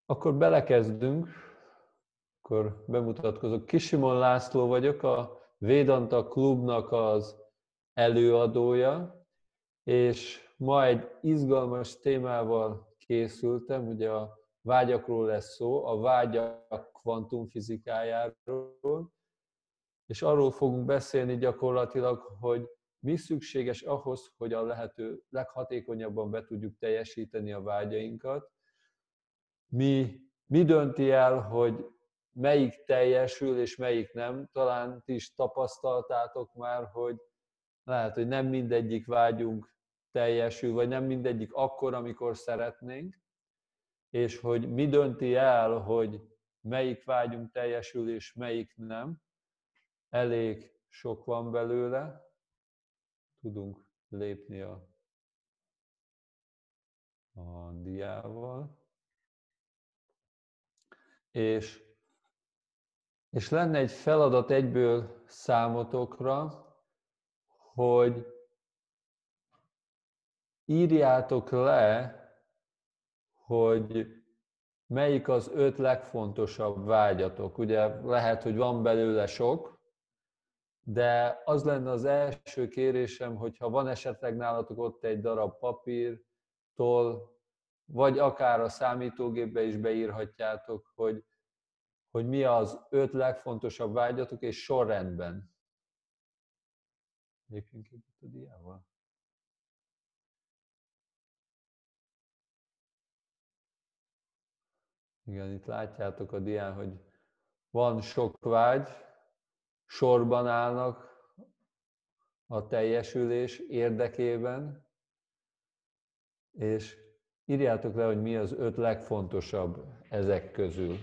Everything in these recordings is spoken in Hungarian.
Akkor belekezdünk, akkor bemutatkozok. Kisimon László vagyok, a Védanta Klubnak az előadója, és ma egy izgalmas témával készültem, ugye a vágyakról lesz szó, a vágyak kvantumfizikájáról, és arról fogunk beszélni gyakorlatilag, hogy mi szükséges ahhoz, hogy a lehető leghatékonyabban be tudjuk teljesíteni a vágyainkat. Mi dönti el, hogy melyik teljesül és melyik nem? Talán ti is tapasztaltátok már, hogy lehet, hogy nem mindegyik vágyunk teljesül, vagy nem mindegyik akkor, amikor szeretnénk, és hogy mi dönti el, hogy melyik vágyunk teljesül és melyik nem. Elég sok van belőle, tudunk lépni a diával. És lenne egy feladat egyből számotokra, hogy írjátok le, hogy melyik az 5 legfontosabb vágyatok. Ugye lehet, hogy van belőle sok, de az lenne az első kérésem, hogyha van esetleg nálatok ott egy darab papír, toll, vagy akár a számítógépbe is beírhatjátok, hogy mi az 5 legfontosabb vágyatok, és sorrendben. Lépjünk itt a diával. Igen, itt látjátok a dián, hogy van sok vágy, sorban állnak a teljesülés érdekében, és írjátok le, hogy mi az 5 legfontosabb ezek közül.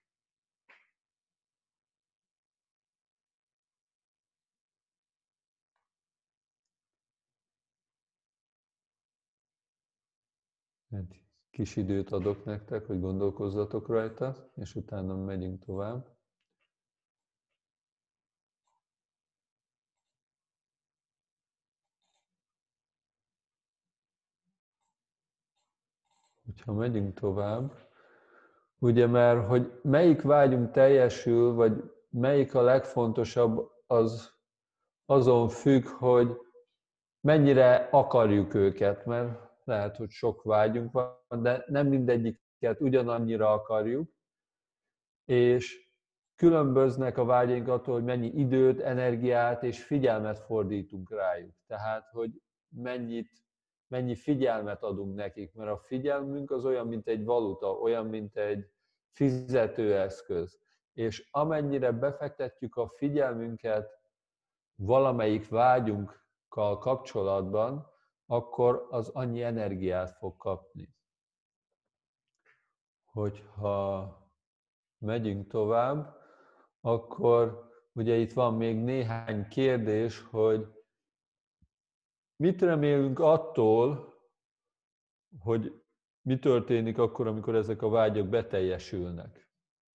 Egy kis időt adok nektek, hogy gondolkozzatok rajta, és utána megyünk tovább. Ha megyünk tovább, ugye mert hogy melyik vágyunk teljesül, vagy melyik a legfontosabb, az azon függ, hogy mennyire akarjuk őket, mert lehet, hogy sok vágyunk van, de nem mindegyiket ugyanannyira akarjuk, és különböznek a vágyaink attól, hogy mennyi időt, energiát és figyelmet fordítunk rájuk. Tehát, hogy mennyi figyelmet adunk nekik, mert a figyelmünk az olyan, mint egy valuta, olyan, mint egy fizetőeszköz. És amennyire befektetjük a figyelmünket valamelyik vágyunkkal kapcsolatban, akkor az annyi energiát fog kapni. Hogyha megyünk tovább, akkor ugye itt van még néhány kérdés, hogy mit remélünk attól, hogy mi történik akkor, amikor ezek a vágyak beteljesülnek.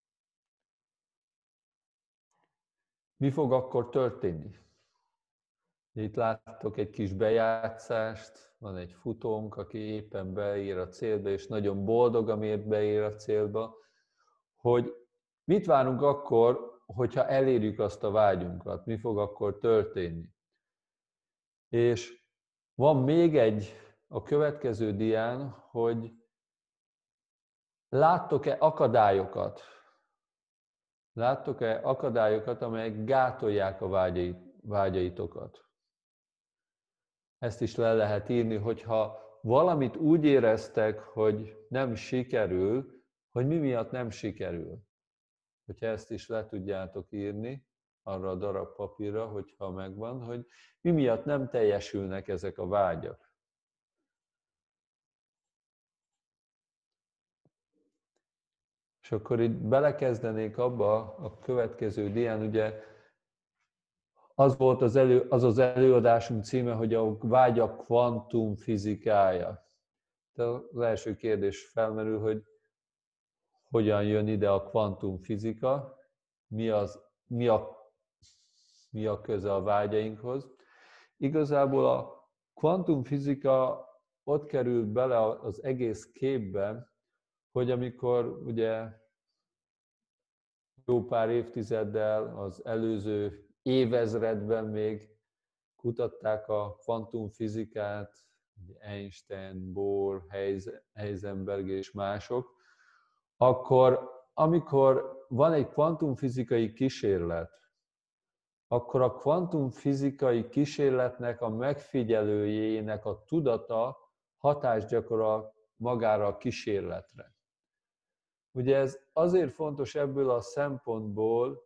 Mi fog akkor történni? Itt láttok egy kis bejátszást, van egy futónk, aki éppen beér a célba, és nagyon boldog, amiért beér a célba, hogy mit várunk akkor, hogyha elérjük azt a vágyunkat, mi fog akkor történni. És van még egy a következő dián, hogy láttok-e akadályokat? Láttok-e akadályokat, amelyek gátolják a vágyaitokat? Ezt is le lehet írni, hogyha valamit úgy éreztek, hogy nem sikerül, hogy mi miatt nem sikerül. Hogyha ezt is le tudjátok írni arra a darab papírra, hogyha megvan, hogy mi miatt nem teljesülnek ezek a vágyak. És akkor itt belekezdenék abba a következő dián, ugye az volt az előadásunk címe, hogy a vágyak kvantumfizikája. De az első kérdés felmerül, hogy hogyan jön ide a kvantumfizika, mi a köze a vágyainkhoz. Igazából a kvantumfizika ott került bele az egész képbe, hogy amikor ugye jó pár évtizeddel az előző évezredben még kutatták a kvantumfizikát, Einstein, Bohr, Heisenberg és mások, akkor amikor van egy kvantumfizikai kísérlet, akkor a kvantumfizikai kísérletnek a megfigyelőjének a tudata hatást gyakorol magára a kísérletre. Ugye ez azért fontos ebből a szempontból,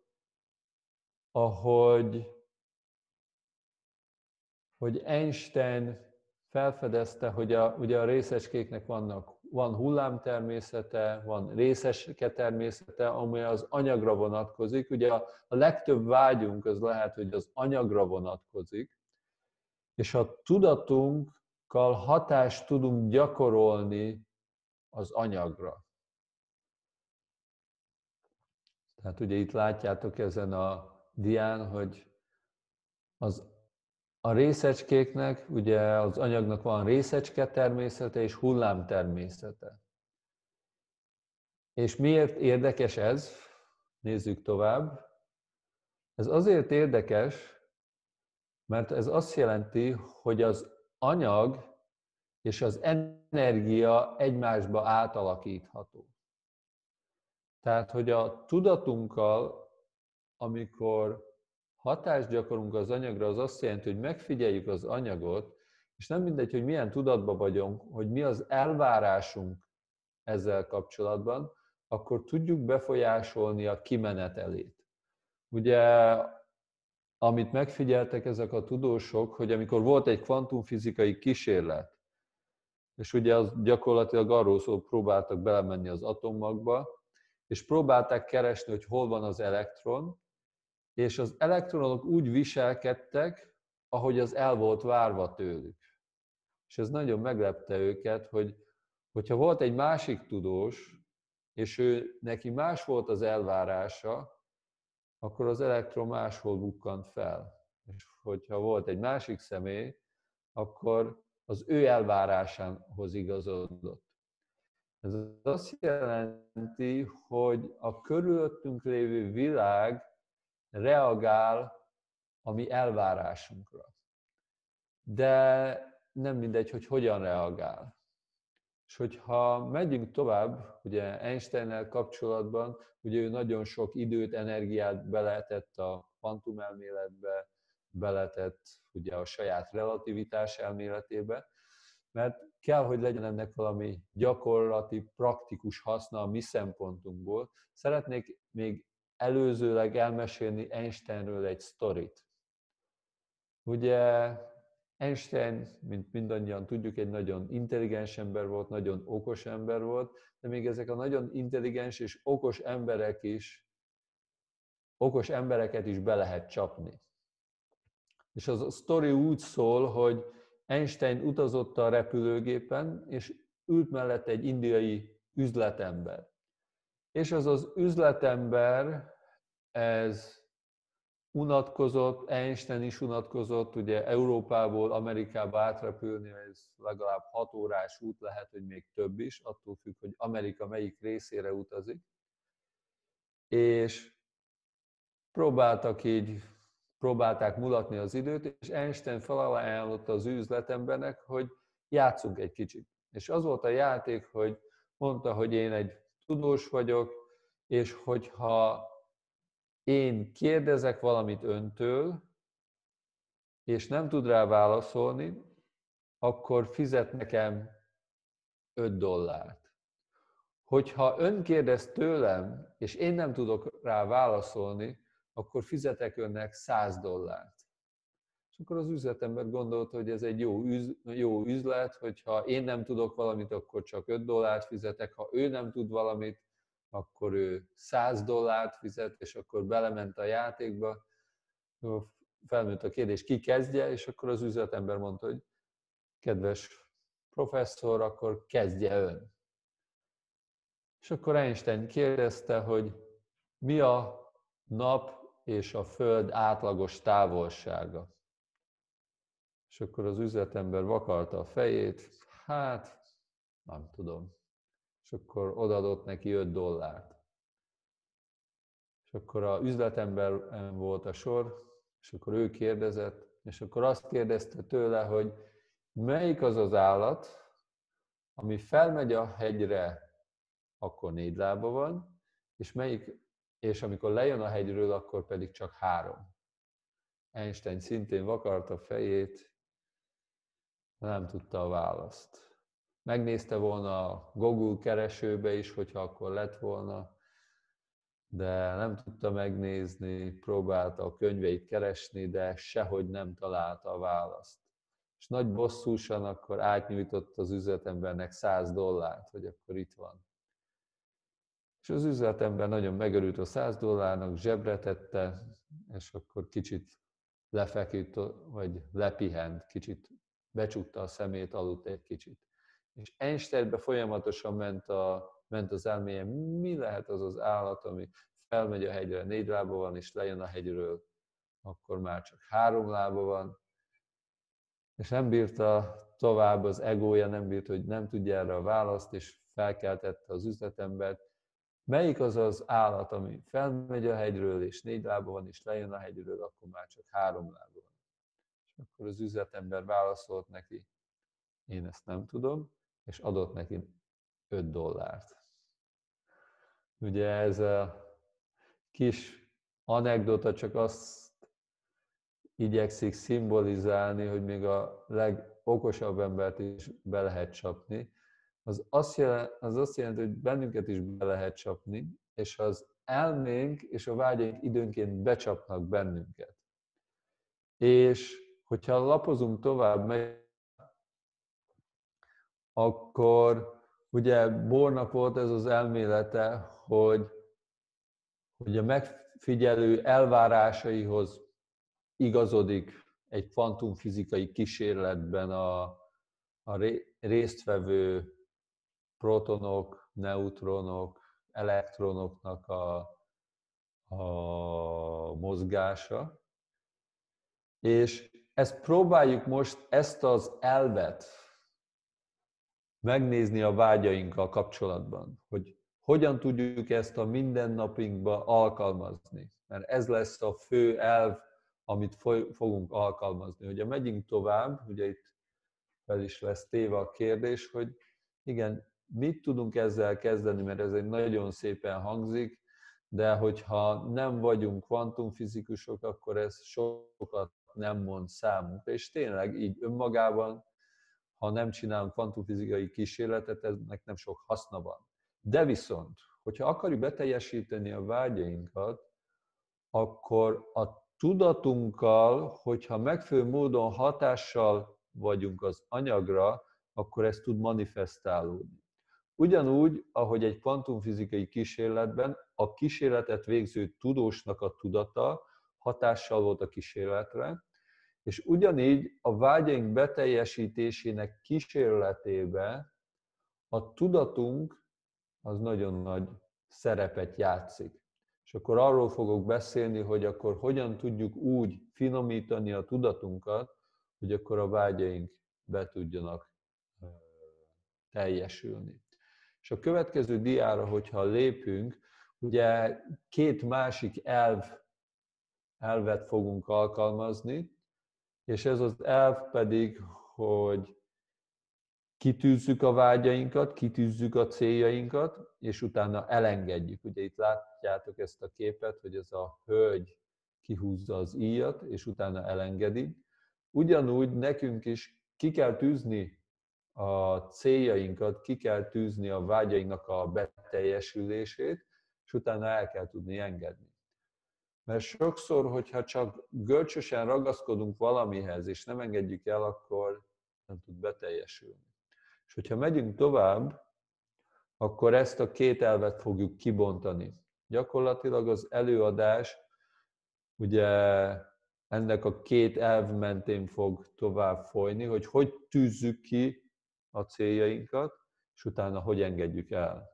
hogy Einstein felfedezte, hogy ugye a részecskéknek van hullámtermészete, van részecske természete, amely az anyagra vonatkozik. Ugye a legtöbb vágyunk az lehet, hogy az anyagra vonatkozik, és a tudatunkkal hatást tudunk gyakorolni az anyagra. Tehát ugye itt látjátok ezen a dián, hogy a részecskéknek, ugye az anyagnak van részecske természete és hullám természete. És miért érdekes ez? Nézzük tovább. Ez azért érdekes, mert ez azt jelenti, hogy az anyag és az energia egymásba átalakítható. Tehát, hogy a tudatunkkal, amikor hatást gyakorlunk az anyagra, az azt jelenti, hogy megfigyeljük az anyagot, és nem mindegy, hogy milyen tudatban vagyunk, hogy mi az elvárásunk ezzel kapcsolatban, akkor tudjuk befolyásolni a kimenetelét. Ugye, amit megfigyeltek ezek a tudósok, hogy amikor volt egy kvantumfizikai kísérlet, és ugye az gyakorlatilag arról szól, próbáltak belemenni az atommagba, és próbálták keresni, hogy hol van az elektron, és az elektronok úgy viselkedtek, ahogy az el volt várva tőlük. És ez nagyon meglepte őket, hogyha volt egy másik tudós, és neki más volt az elvárása, akkor az elektron máshol bukkant fel. És hogyha volt egy másik személy, akkor az ő elvárásához igazodott. Ez azt jelenti, hogy a körülöttünk lévő világ reagál a mi elvárásunkra. De nem mindegy, hogy hogyan reagál. És hogyha megyünk tovább, ugye Einsteinnel kapcsolatban, ugye ő nagyon sok időt, energiát beletett a kvantumelméletbe, beletett ugye a saját relativitás elméletébe, mert kell, hogy legyen ennek valami gyakorlati, praktikus haszna a mi szempontunkból. Szeretnék még előzőleg elmesélni Einsteinről egy sztorit. Ugye Einstein, mint mindannyian tudjuk, egy nagyon intelligens ember volt, nagyon okos ember volt, de még ezek a nagyon intelligens és okos embereket is be lehet csapni. És az a sztori úgy szól, hogy Einstein utazott a repülőgépen, és ült mellett egy indiai üzletember. És az üzletember, ez unatkozott, Einstein is unatkozott, ugye Európából Amerikába átrepülni, ez legalább 6 órás út, lehet, hogy még több is, attól függ, hogy Amerika melyik részére utazik. És próbálták mulatni az időt, és Einstein felajánlotta az üzletembernek, hogy játszunk egy kicsit. És az volt a játék, hogy mondta, hogy én egy tudós vagyok, és hogyha én kérdezek valamit öntől, és nem tud rá válaszolni, akkor fizet nekem $5. Hogyha ön kérdez tőlem, és én nem tudok rá válaszolni, akkor fizetek önnek $100. És akkor az üzletember gondolta, hogy ez egy jó üzlet, hogyha én nem tudok valamit, akkor csak $5 fizetek, ha ő nem tud valamit, akkor ő $100 fizet, és akkor belement a játékba. Felmerült a kérdés, ki kezdje, és akkor az üzletember mondta, hogy kedves professzor, akkor kezdje ön. És akkor Einstein kérdezte, hogy mi a nap és a föld átlagos távolsága. És akkor az üzletember vakarta a fejét, hát nem tudom. És akkor odaadott neki $5. És akkor a üzletember volt a sor, és akkor ő kérdezett, és akkor azt kérdezte tőle, hogy melyik az az állat, ami felmegy a hegyre, akkor 4 lába van, és amikor lejön a hegyről, akkor pedig csak 3. Einstein szintén vakarta a fejét, nem tudta a választ. Megnézte volna a Google keresőbe is, hogyha akkor lett volna, de nem tudta megnézni, próbálta a könyveit keresni, de sehogy nem találta a választ. És nagy bosszúsan akkor átnyújtott az üzletembernek $100, hogy akkor itt van. És az üzletember nagyon megörült a $100, zsebre tette, és akkor kicsit lefeküdt, vagy lepihent, kicsit becsukta a szemét, aludt egy kicsit. És Einsteinbe folyamatosan ment az elméje, mi lehet az az állat, ami felmegy a hegyre, 4 lába van, és lejön a hegyről, akkor már csak 3 lába van. És nem bírta tovább, az egója nem bírta, hogy nem tudja erre a választ, és felkeltette az üzletembert. Melyik az az állat, ami felmegy a hegyről, és 4 lába van, és lejön a hegyről, akkor már csak 3 lába van. És akkor az üzletember válaszolt neki, én ezt nem tudom, és adott neki $5. Ugye ez a kis anekdota csak azt igyekszik szimbolizálni, hogy még a legokosabb embert is be lehet csapni. Az azt jelenti, hogy bennünket is be lehet csapni, és az elménk és a vágyaink időnként becsapnak bennünket. És hogyha lapozunk tovább, akkor ugye Bohrnak volt ez az elmélete, hogy a megfigyelő elvárásaihoz igazodik egy kvantumfizikai kísérletben a résztvevő protonok, neutronok, elektronoknak a mozgása. És próbáljuk most ezt az elvet megnézni a vágyainkkal kapcsolatban, hogy hogyan tudjuk ezt a mindennapunkba alkalmazni. Mert ez lesz a fő elv, amit fogunk alkalmazni. Ugye megyünk tovább, ugye itt fel is lesz téve a kérdés, hogy igen, mit tudunk ezzel kezdeni, mert ez egy nagyon szépen hangzik, de hogyha nem vagyunk kvantumfizikusok, akkor ez sokat nem mond számunkra. És tényleg így önmagában, ha nem csinálunk kvantumfizikai kísérletet, ennek nem sok haszna van. De viszont, hogyha akarjuk beteljesíteni a vágyainkat, akkor a tudatunkkal, hogyha megfelelő módon hatással vagyunk az anyagra, akkor ez tud manifestálódni. Ugyanúgy, ahogy egy kvantumfizikai kísérletben a kísérletet végző tudósnak a tudata hatással volt a kísérletre, és ugyanígy a vágyaink beteljesítésének kísérletében a tudatunk az nagyon nagy szerepet játszik. És akkor arról fogok beszélni, hogy akkor hogyan tudjuk úgy finomítani a tudatunkat, hogy akkor a vágyaink be tudjanak teljesülni. És a következő diára, hogyha lépünk, ugye 2 másik elvet fogunk alkalmazni, és ez az elv pedig, hogy kitűzzük a vágyainkat, kitűzzük a céljainkat, és utána elengedjük. Ugye itt látjátok ezt a képet, hogy ez a hölgy kihúzza az íjat, és utána elengedi. Ugyanúgy nekünk is ki kell tűzni a céljainkat, ki kell tűzni a vágyainknak a beteljesülését, és utána el kell tudni engedni. Mert sokszor, hogyha csak görcsösen ragaszkodunk valamihez, és nem engedjük el, akkor nem tud beteljesülni. És hogyha megyünk tovább, akkor ezt a 2 elvet fogjuk kibontani. Gyakorlatilag az előadás ugye ennek a 2 elv mentén fog tovább folyni, hogy tűzzük ki a céljainkat, és utána hogy engedjük el.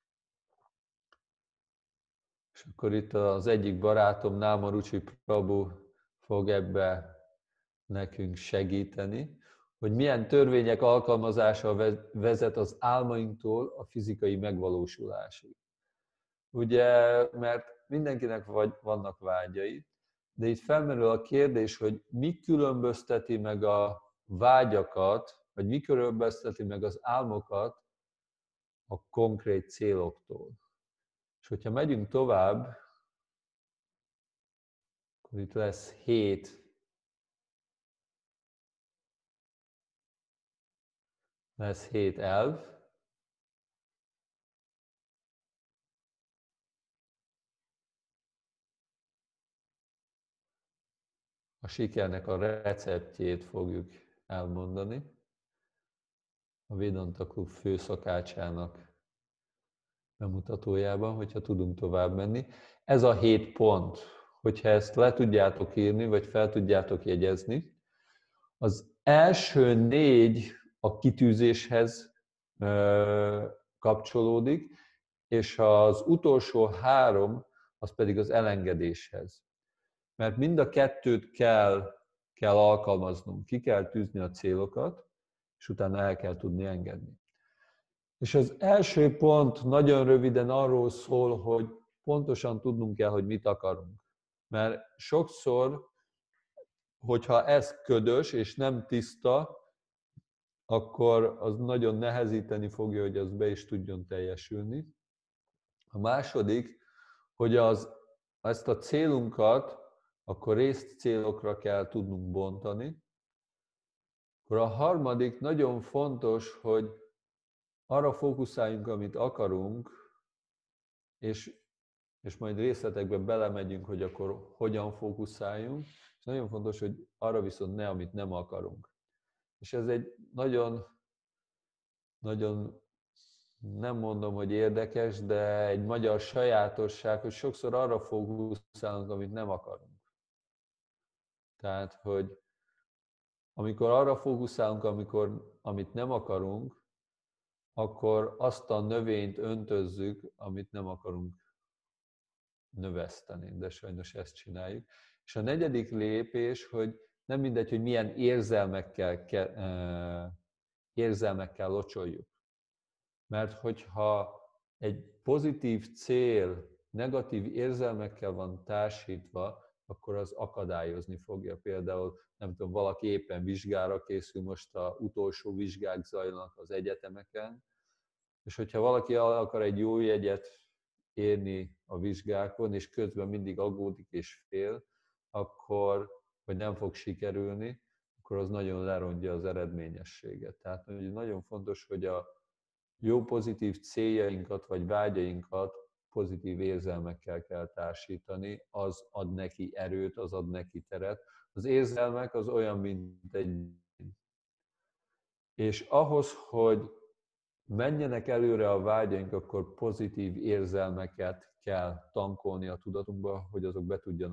És akkor itt az egyik barátom, Námarucsi Prabhu fog ebbe nekünk segíteni, hogy milyen törvények alkalmazása vezet az álmainktól a fizikai megvalósulásig. Ugye, mert mindenkinek vannak vágyai, de itt felmerül a kérdés, hogy mi különbözteti meg a vágyakat, vagy mi különbözteti meg az álmokat a konkrét céloktól. És hogyha megyünk tovább, akkor itt lesz 7 elv. A sikernek a receptjét fogjuk elmondani a Vedanta Klub főszakácsának bemutatójában, hogyha tudunk tovább menni. Ez a 7 pont, hogyha ezt le tudjátok írni, vagy fel tudjátok jegyezni. Az első 4 a kitűzéshez kapcsolódik, és az utolsó 3 az pedig az elengedéshez. Mert mind a kettőt kell alkalmaznunk. Ki kell tűzni a célokat, és utána el kell tudni engedni. És az első pont nagyon röviden arról szól, hogy pontosan tudnunk kell, hogy mit akarunk. Mert sokszor, hogyha ez ködös és nem tiszta, akkor az nagyon nehezíteni fogja, hogy az be is tudjon teljesülni. A második, hogy ezt a célunkat akkor részcélokra kell tudnunk bontani. Akkor a harmadik nagyon fontos, hogy arra fókuszáljunk, amit akarunk, és majd részletekbe belemegyünk, hogy akkor hogyan fókuszáljunk. És nagyon fontos, hogy arra viszont ne, amit nem akarunk. És ez egy nagyon nem mondom, hogy érdekes, de egy magyar sajátosság, hogy sokszor arra fókuszálunk, amit nem akarunk. Tehát, hogy amikor arra fókuszálunk, amit nem akarunk, akkor azt a növényt öntözzük, amit nem akarunk növeszteni, de sajnos ezt csináljuk. És a negyedik lépés, hogy nem mindegy, hogy milyen érzelmekkel locsoljuk. Mert hogyha egy pozitív cél negatív érzelmekkel van társítva, akkor az akadályozni fogja. Például, nem tudom, valaki éppen vizsgára készül, most az utolsó vizsgák zajlanak az egyetemeken, és hogyha valaki akar egy jó jegyet érni a vizsgákon, és közben mindig aggódik és fél, akkor, vagy nem fog sikerülni, akkor az nagyon lerontja az eredményességet. Tehát nagyon fontos, hogy a jó pozitív céljainkat vagy vágyainkat pozitív érzelmekkel kell társítani, az ad neki erőt, az ad neki teret. Az érzelmek az olyan, mint egy... És ahhoz, hogy menjenek előre a vágyaink, akkor pozitív érzelmeket kell tankolni a tudatunkba, hogy azok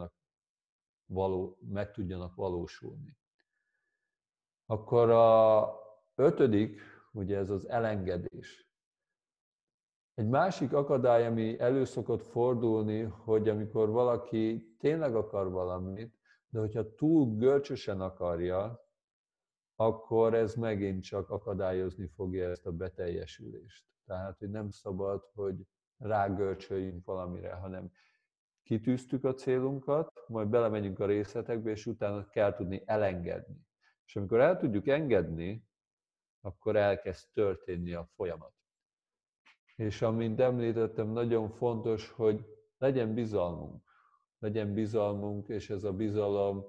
meg tudjanak valósulni. Akkor a 5., ugye ez az elengedés. Egy másik akadály, ami elő szokott fordulni, hogy amikor valaki tényleg akar valamit, de hogyha túl görcsösen akarja, akkor ez megint csak akadályozni fogja ezt a beteljesülést. Tehát, hogy nem szabad, hogy rágörcsöljünk valamire, hanem kitűztük a célunkat, majd belemegyünk a részletekbe, és utána kell tudni elengedni. És amikor el tudjuk engedni, akkor elkezd történni a folyamat. És amint említettem, nagyon fontos, hogy legyen bizalmunk. Legyen bizalmunk, és ez a bizalom,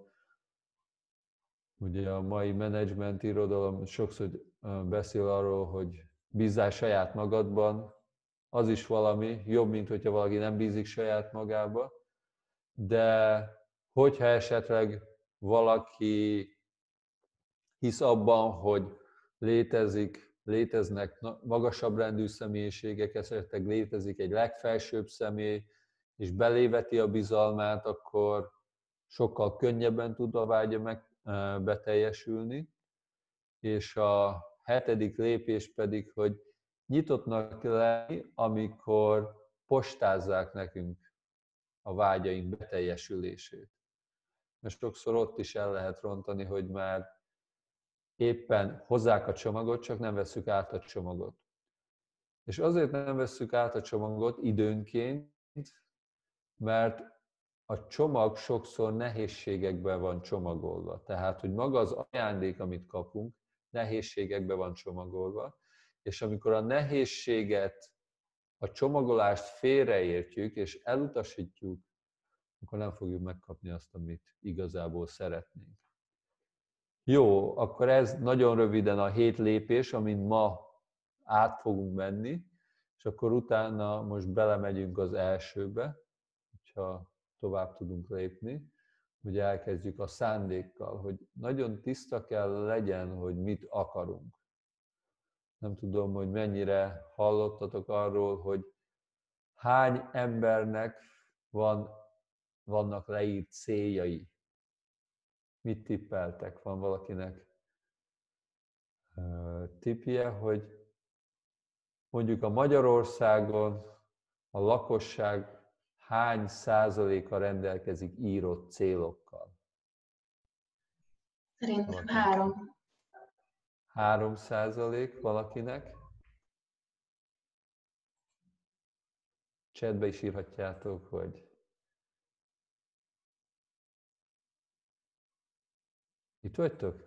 ugye a mai menedzsment irodalom sokszor beszél arról, hogy bízzál saját magadban, az is valami, jobb, mint hogyha valaki nem bízik saját magába, de hogyha esetleg valaki hisz abban, hogy léteznek magasabb rendű személyiségek, esetleg létezik egy legfelsőbb személy, és beléveti a bizalmát, akkor sokkal könnyebben tud a vágya beteljesülni. És a 7. lépés pedig, hogy nyitottnak lenni, amikor postázzák nekünk a vágyaink beteljesülését. Mert sokszor ott is el lehet rontani, hogy már éppen hozzák a csomagot, csak nem vesszük át a csomagot. És azért nem vesszük át a csomagot időnként, mert a csomag sokszor nehézségekben van csomagolva. Tehát, hogy maga az ajándék, amit kapunk, nehézségekben van csomagolva, és amikor a nehézséget, a csomagolást félreértjük, és elutasítjuk, akkor nem fogjuk megkapni azt, amit igazából szeretnénk. Jó, akkor ez nagyon röviden a 7 lépés, amin ma át fogunk menni, és akkor utána most belemegyünk az elsőbe, hogyha tovább tudunk lépni, hogy elkezdjük a szándékkal, hogy nagyon tiszta kell legyen, hogy mit akarunk. Nem tudom, hogy mennyire hallottatok arról, hogy hány embernek vannak leírt céljai. Mit tippeltek? Van valakinek tippje, hogy mondjuk a Magyarországon a lakosság hány százaléka rendelkezik írott célokkal? Szerintem 3. 3% valakinek? Chatbe is írhatjátok, hogy itt vagytok?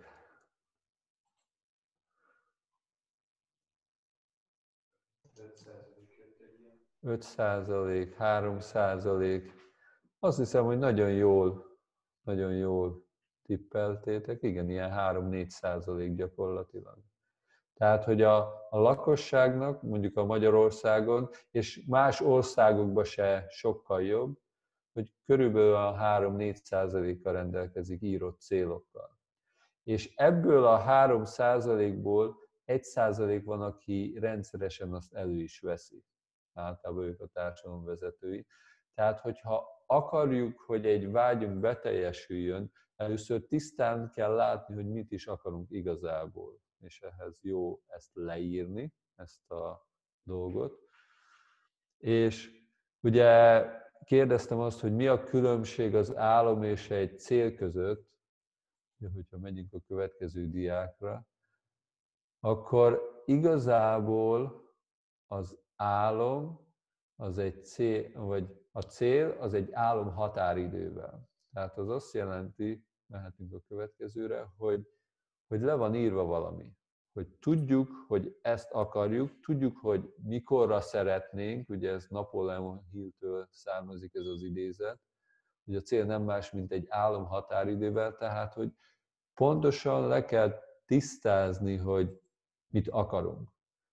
5%, 3%. Azt hiszem, hogy nagyon jól tippeltétek. Igen, ilyen 3-4% gyakorlatilag. Tehát, hogy a lakosságnak, mondjuk a Magyarországon, és más országokban se sokkal jobb, hogy körülbelül a 3-4%-a rendelkezik írott célokkal. És ebből a 3%-ból 1% van, aki rendszeresen azt elő is veszi. Általában ők a társadalomvezetői. Tehát, hogyha akarjuk, hogy egy vágyunk beteljesüljön, először tisztán kell látni, hogy mit is akarunk igazából. És ehhez jó ezt leírni, ezt a dolgot. És ugye kérdeztem azt, hogy mi a különbség az álom és egy cél között, hogyha megyünk a következő diákra, akkor igazából az álom az egy cél, vagy a cél az egy álom határidővel. Tehát az azt jelenti, mehetünk a következőre, hogy le van írva valami. Hogy tudjuk, hogy ezt akarjuk, tudjuk, hogy mikorra szeretnénk, ugye ez Napoleon Hill-től származik ez az idézet, hogy a cél nem más, mint egy álom határidővel, tehát, hogy pontosan le kell tisztázni, hogy mit akarunk.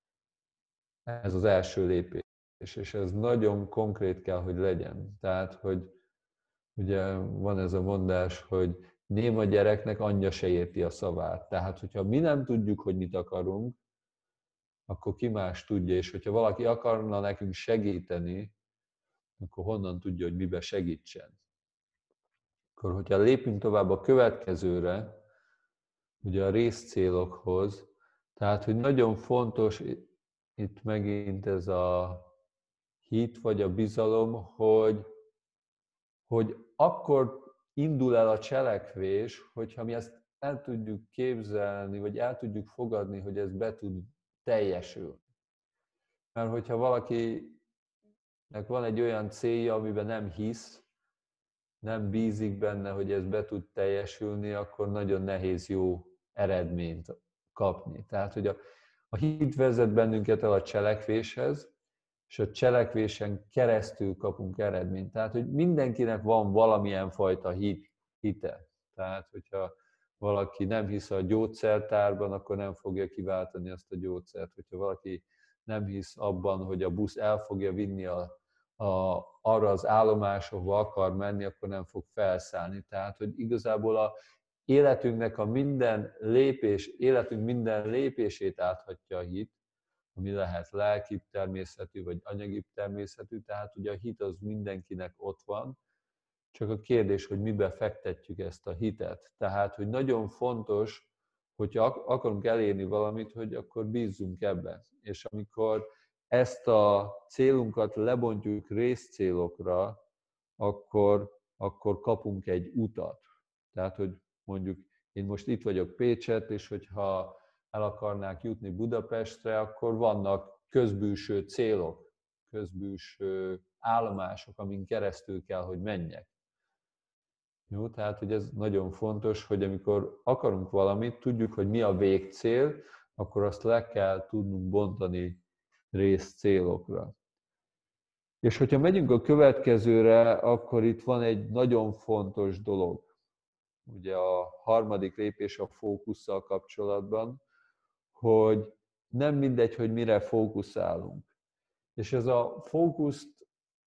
Ez az első lépés, és ez nagyon konkrét kell, hogy legyen. Tehát, hogy ugye van ez a mondás, hogy néma gyereknek anyja se érti a szavát. Tehát, hogyha mi nem tudjuk, hogy mit akarunk, akkor ki más tudja, és hogyha valaki akarna nekünk segíteni, akkor honnan tudja, hogy mibe segítsen. Akkor, hogyha lépünk tovább a következőre, ugye a részcélokhoz, tehát, hogy nagyon fontos itt megint ez a hit vagy a bizalom, hogy akkor indul el a cselekvés, hogyha mi ezt el tudjuk képzelni, vagy el tudjuk fogadni, hogy ez be tud teljesülni. Mert hogyha valakinek van egy olyan célja, amiben nem hisz, nem bízik benne, hogy ez be tud teljesülni, akkor nagyon nehéz jó eredményt kapni. Tehát, hogy a hit vezet bennünket el a cselekvéshez, és a cselekvésen keresztül kapunk eredményt. Tehát, hogy mindenkinek van valamilyen fajta hite. Tehát, hogyha valaki nem hisz a gyógyszertárban, akkor nem fogja kiváltani azt a gyógyszert. Hogyha valaki nem hisz abban, hogy a busz el fogja vinni arra az állomásra, ahova akar menni, akkor nem fog felszállni. Tehát, hogy igazából a életünknek életünk minden lépését áthatja a hit, ami lehet lelki természetű, vagy anyagi természetű, tehát ugye a hit az mindenkinek ott van, csak a kérdés, hogy mibe fektetjük ezt a hitet. Tehát, hogy nagyon fontos, hogyha akarunk elérni valamit, hogy akkor bízzunk ebben. És amikor ezt a célunkat lebontjuk részcélokra, akkor kapunk egy utat. Tehát, hogy mondjuk én most itt vagyok Pécset, és hogyha el akarnák jutni Budapestre, akkor vannak közbülső célok, közbülső állomások, amin keresztül kell, hogy menjek. Jó, tehát hogy ez nagyon fontos, hogy amikor akarunk valamit, tudjuk, hogy mi a végcél, akkor azt le kell tudnunk bontani részcélokra. És hogyha megyünk a következőre, akkor itt van egy nagyon fontos dolog. Ugye a harmadik lépés a fókusszal kapcsolatban, hogy nem mindegy, hogy mire fókuszálunk. És ez a fókuszt...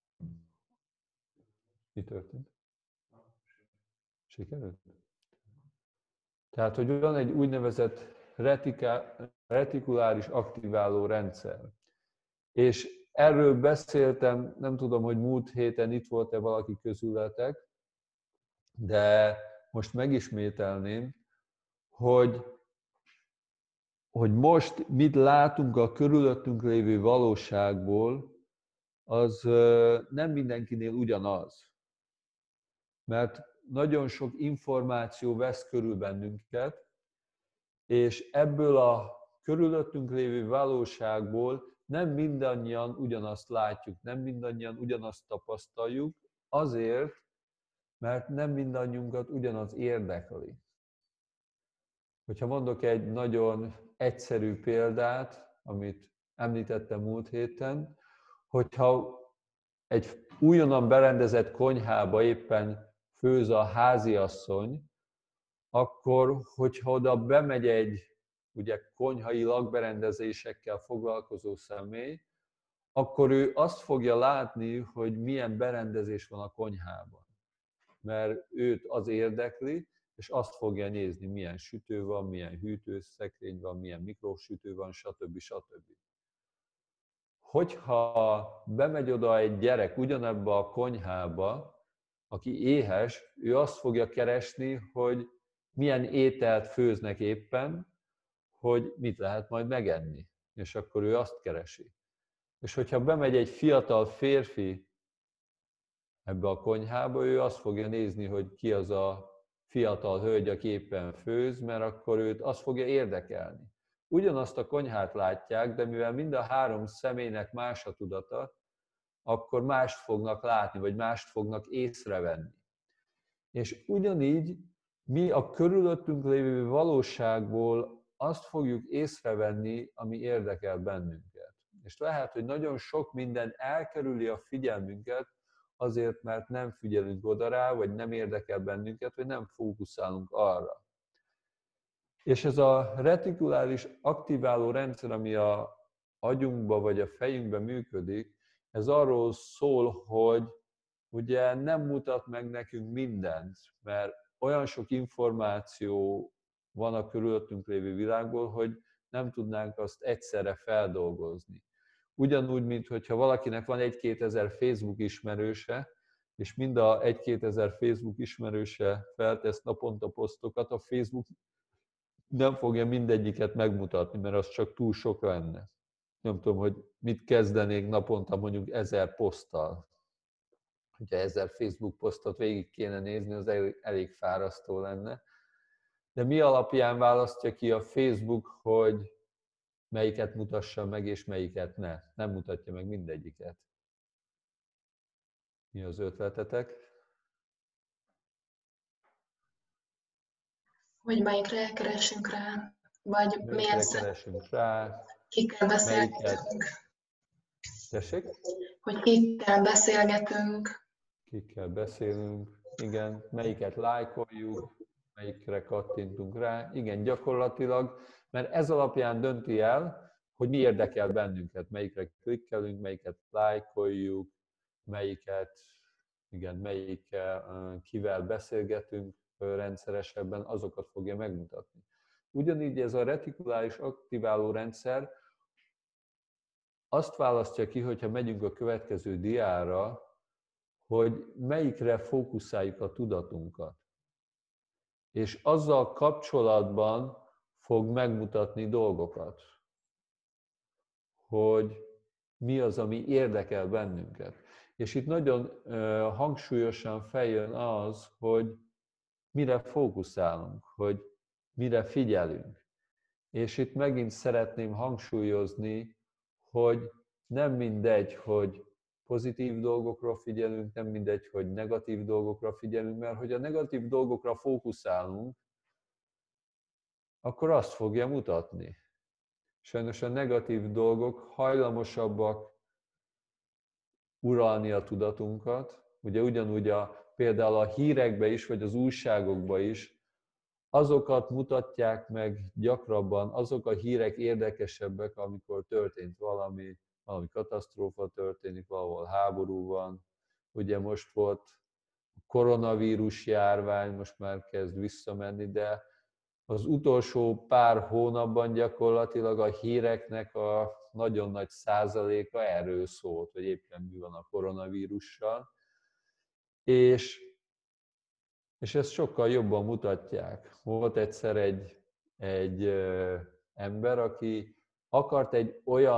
Mi történt? Sikerült? Tehát, hogy van egy úgynevezett retikuláris aktiváló rendszer. És erről beszéltem, nem tudom, hogy múlt héten itt volt-e valaki közületek, de most megismételném, hogy most mit látunk a körülöttünk lévő valóságból, az nem mindenkinél ugyanaz. Mert nagyon sok információ vesz körül bennünket, és ebből a körülöttünk lévő valóságból nem mindannyian ugyanazt látjuk, nem mindannyian ugyanazt tapasztaljuk, azért, mert nem mindannyiunkat ugyanaz érdekli. Hogyha mondok egy nagyon egyszerű példát, amit említettem múlt héten, hogyha egy újonnan berendezett konyhába éppen főz a háziasszony, akkor, hogyha oda bemegy egy ugye, konyhai lakberendezésekkel foglalkozó személy, akkor ő azt fogja látni, hogy milyen berendezés van a konyhában. Mert őt az érdekli, és azt fogja nézni, milyen sütő van, milyen hűtőszekrény van, milyen mikrosütő van, stb. Stb. Hogyha bemegy oda egy gyerek ugyanebbe a konyhába, aki éhes, ő azt fogja keresni, hogy milyen ételt főznek éppen, hogy mit lehet majd megenni. És akkor ő azt keresi. És hogyha bemegy egy fiatal férfi ebbe a konyhába, ő azt fogja nézni, hogy ki az a fiatal hölgy, aki éppen főz, mert akkor őt azt fogja érdekelni. Ugyanazt a konyhát látják, de mivel mind a három személynek más a tudata, akkor mást fognak látni, vagy mást fognak észrevenni. És ugyanígy mi a körülöttünk lévő valóságból azt fogjuk észrevenni, ami érdekel bennünket. És lehet, hogy nagyon sok minden elkerüli a figyelmünket, azért, mert nem figyelünk oda rá, vagy nem érdekel bennünket, vagy nem fókuszálunk arra. És ez a retikuláris aktiváló rendszer, ami a agyunkba vagy a fejünkbe működik, ez arról szól, hogy ugye nem mutat meg nekünk mindent, mert olyan sok információ van a körülöttünk lévő világból, hogy nem tudnánk azt egyszerre feldolgozni. Ugyanúgy, mint hogyha valakinek van 1-2 ezer Facebook ismerőse, és mind a 1-2 ezer Facebook ismerőse feltesz naponta posztokat, a Facebook nem fogja mindegyiket megmutatni, mert az csak túl sok lenne. Nem tudom, hogy mit kezdenék naponta mondjuk 1000 poszttal. Hogyha 1000 Facebook posztot végig kéne nézni, az elég fárasztó lenne. De mi alapján választja ki a Facebook, hogy melyiket mutassa meg, és melyiket ne? Nem mutatja meg mindegyiket. Mi az ötletetek? Hogy melyikre keresünk rá, vagy Melyikre keresünk rá? kikkel beszélgetünk. Tessék? Hogy kikkel beszélgetünk. Kikkel beszélünk, igen, melyiket lájkoljuk, melyikre kattintunk rá. Igen, gyakorlatilag, mert ez alapján dönti el, hogy mi érdekel bennünket, melyikre klikkelünk, melyiket lájkoljuk, melyikkel, kivel beszélgetünk rendszeresebben, azokat fogja megmutatni. Ugyanígy ez a retikuláris aktiváló rendszer azt választja ki, hogyha megyünk a következő diára, hogy melyikre fókuszáljuk a tudatunkat. És azzal kapcsolatban fog megmutatni dolgokat, hogy mi az, ami érdekel bennünket. És itt nagyon hangsúlyosan feljön az, hogy mire fókuszálunk, hogy mire figyelünk. És itt megint szeretném hangsúlyozni, hogy nem mindegy, hogy pozitív dolgokra figyelünk, nem mindegy, hogy negatív dolgokra figyelünk, mert hogy a negatív dolgokra fókuszálunk, akkor azt fogja mutatni. Sajnos a negatív dolgok hajlamosabbak uralni a tudatunkat. Ugye ugyanúgy például a hírekbe is, vagy az újságokba is, azokat mutatják meg gyakrabban, azok a hírek érdekesebbek, amikor történt valami katasztrófa történik, valahol háború van. Ugye most volt koronavírus járvány, most már kezd visszamenni, de az utolsó pár hónapban gyakorlatilag a híreknek a nagyon nagy százaléka erről szólt, hogy éppen mi van a koronavírussal. És ezt sokkal jobban mutatják. Volt egyszer egy ember, aki akart egy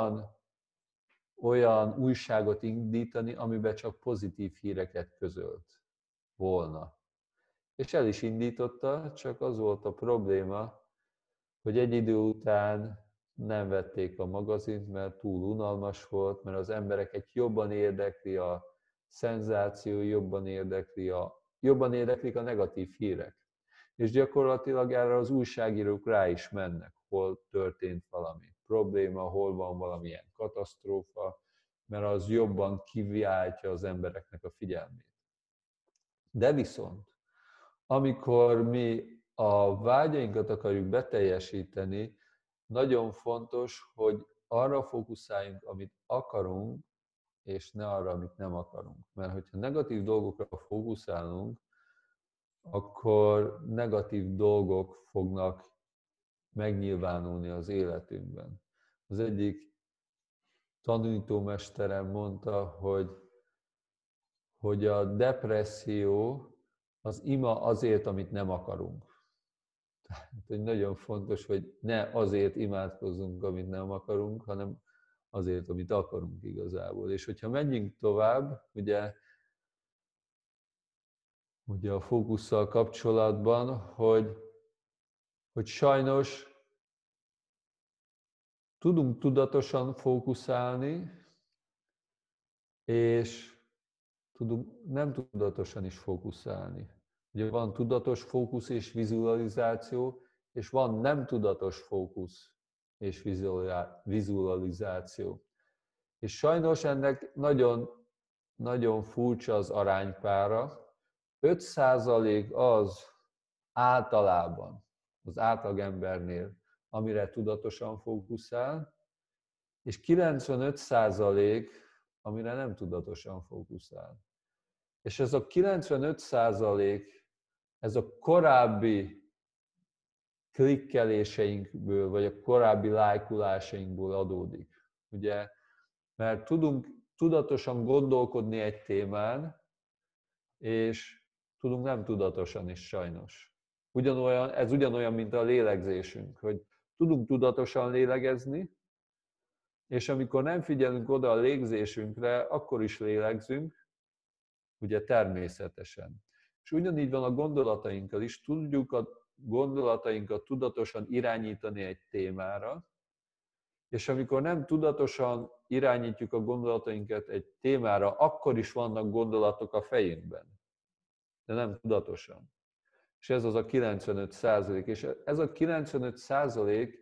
olyan újságot indítani, amiben csak pozitív híreket közölt volna. És el is indította, csak az volt a probléma, hogy egy idő után nem vették a magazint, mert túl unalmas volt, mert az embereket jobban érdekli a szenzáció, jobban érdeklik a negatív hírek. És gyakorlatilag erre az újságírók rá is mennek, hol történt valami probléma, hol van valamilyen katasztrófa, mert az jobban kiváltja az embereknek a figyelmét. De viszont, amikor mi a vágyainkat akarjuk beteljesíteni, nagyon fontos, hogy arra fókuszáljunk, amit akarunk, és ne arra, amit nem akarunk. Mert hogyha negatív dolgokra fókuszálunk, akkor negatív dolgok fognak megnyilvánulni az életünkben. Az egyik tanítómesterem mondta, hogy a depresszió az ima azért, amit nem akarunk. Tehát, hogy nagyon fontos, hogy ne azért imádkozzunk, amit nem akarunk, hanem azért, amit akarunk igazából. És hogyha megyünk tovább, ugye a fókusszal kapcsolatban, hogy sajnos tudunk tudatosan fókuszálni, és tudunk nem tudatosan is fókuszálni. Ugye van tudatos fókusz és vizualizáció, és van nem tudatos fókusz és vizualizáció. És sajnos ennek nagyon, nagyon furcsa az aránypára. 5% az általában, az átlagembernél, amire tudatosan fókuszál, és 95% amire nem tudatosan fókuszál. És ez a 95%, ez a korábbi klikkeléseinkből, vagy a korábbi lájkulásainkból adódik. Ugye, mert tudunk tudatosan gondolkodni egy témán, és tudunk nem tudatosan is sajnos. Ez ugyanolyan, mint a lélegzésünk, hogy tudunk tudatosan lélegezni, és amikor nem figyelünk oda a légzésünkre, akkor is lélegzünk, ugye természetesen. És ugyanígy van a gondolatainkkal is, tudjuk a gondolatainkat tudatosan irányítani egy témára, és amikor nem tudatosan irányítjuk a gondolatainkat egy témára, akkor is vannak gondolatok a fejünkben, de nem tudatosan. És ez az a 95%. És ez a 95%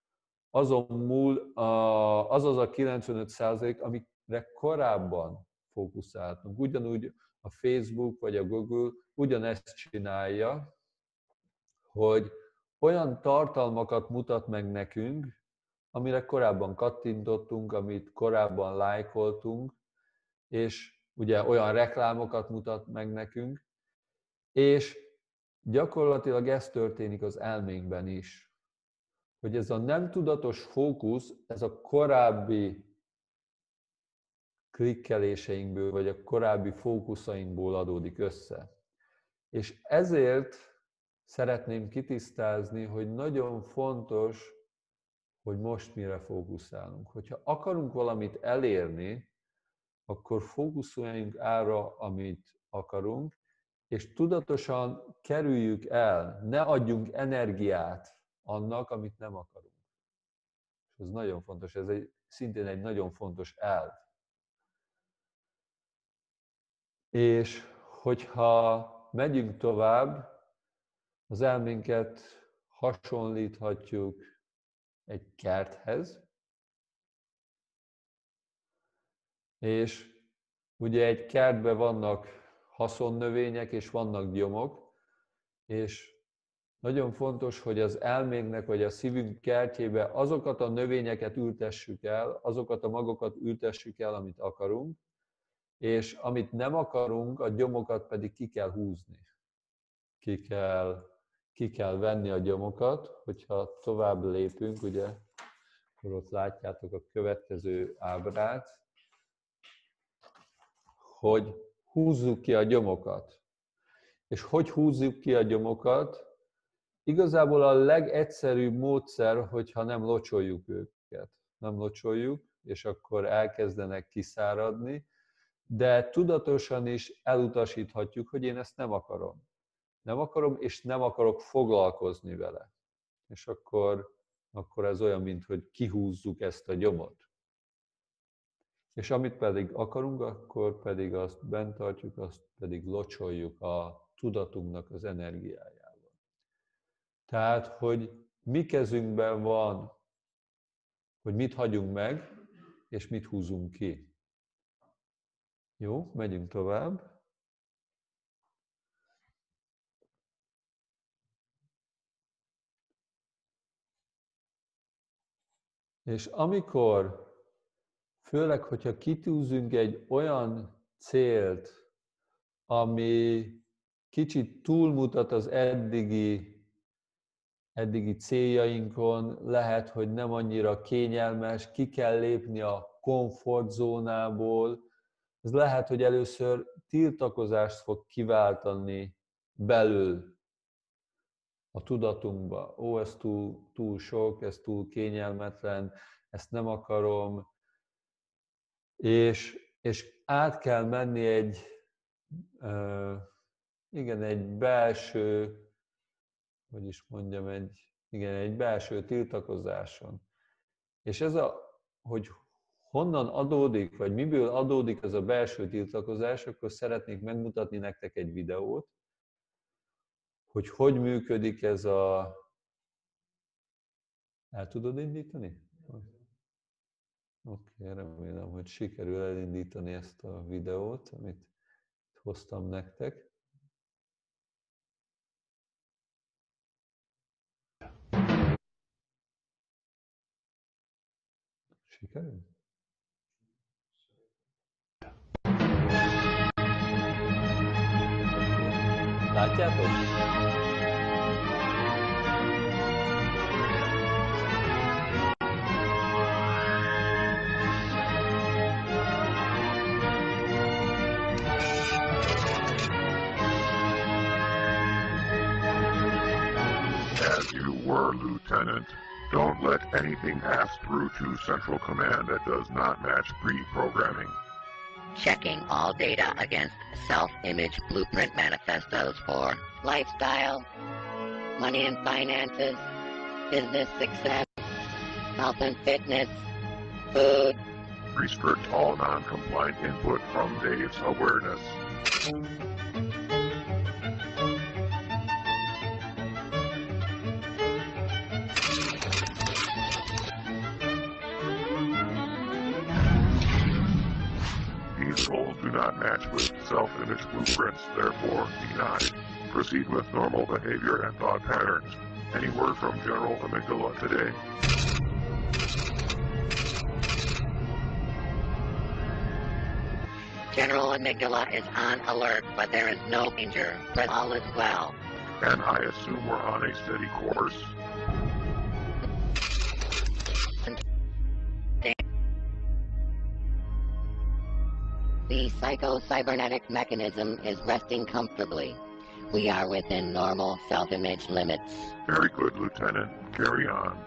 az a 95%, amikre korábban fókuszáltunk. Ugyanúgy a Facebook vagy a Google ugyanezt csinálja, hogy olyan tartalmakat mutat meg nekünk, amire korábban kattintottunk, amit korábban lájkoltunk, és ugye olyan reklámokat mutat meg nekünk, és gyakorlatilag ez történik az elménkben is, hogy ez a nem tudatos fókusz, ez a korábbi klikkeléseinkből, vagy a korábbi fókuszainkból adódik össze. És ezért szeretném kitisztázni, hogy nagyon fontos, hogy most mire fókuszálunk. Hogyha akarunk valamit elérni, akkor fókuszáljunk arra, amit akarunk, és tudatosan kerüljük el, ne adjunk energiát annak, amit nem akarunk. És ez nagyon fontos, ez szintén egy nagyon fontos elv. És hogyha megyünk tovább, az elménket hasonlíthatjuk egy kerthez, és ugye egy kertben vannak haszonnövények és vannak gyomok, és nagyon fontos, hogy az elménknek vagy a szívünk kertjébe azokat a növényeket ültessük el, azokat a magokat ültessük el, amit akarunk, és amit nem akarunk, a gyomokat pedig ki kell húzni. Ki kell venni a gyomokat, hogyha tovább lépünk, ugye, akkor ott látjátok a következő ábrát, hogy húzzuk ki a gyomokat. És hogy húzzuk ki a gyomokat? Igazából a legegyszerűbb módszer, hogyha nem locsoljuk őket. Nem locsoljuk, és akkor elkezdenek kiszáradni, de tudatosan is elutasíthatjuk, hogy én ezt nem akarom. Nem akarom, és nem akarok foglalkozni vele. És akkor ez olyan, mint hogy kihúzzuk ezt a gyomot. És amit pedig akarunk, akkor pedig azt bent tartjuk, azt pedig locsoljuk a tudatunknak az energiájával. Tehát, hogy mi kezünkben van, hogy mit hagyunk meg, és mit húzunk ki. Jó, megyünk tovább. És amikor, főleg, hogyha kitűzünk egy olyan célt, ami kicsit túlmutat az eddigi céljainkon, lehet, hogy nem annyira kényelmes, ki kell lépni a komfortzónából, ez lehet, hogy először tiltakozást fog kiváltani belül a tudatunkba. Ó, ez túl sok, ez túl kényelmetlen, ezt nem akarom, és át kell menni egy belső, egy belső tiltakozáson. És ez hogy honnan adódik, vagy miből adódik ez a belső tiltakozás, akkor szeretnék megmutatni nektek egy videót, hogy működik ez a... El tudod indítani? Oké, remélem, hogy sikerül elindítani ezt a videót, amit hoztam nektek. Sikerül? Látjátok? As you were, Lieutenant, don't let anything pass through to Central Command that does not match pre-programming. Checking all data against self-image blueprint manifestos for lifestyle, money and finances, business success, health and fitness, food. Restrict all non-compliant input from Dave's awareness. These goals do not match with self-image blueprints, therefore denied. Proceed with normal behavior and thought patterns. Any word from General Amygdala today? General Amygdala is on alert, but there is no danger, but all is well. And I assume we're on a steady course. The psycho-cybernetic mechanism is resting comfortably. We are within normal self-image limits. Very good, Lieutenant. Carry on.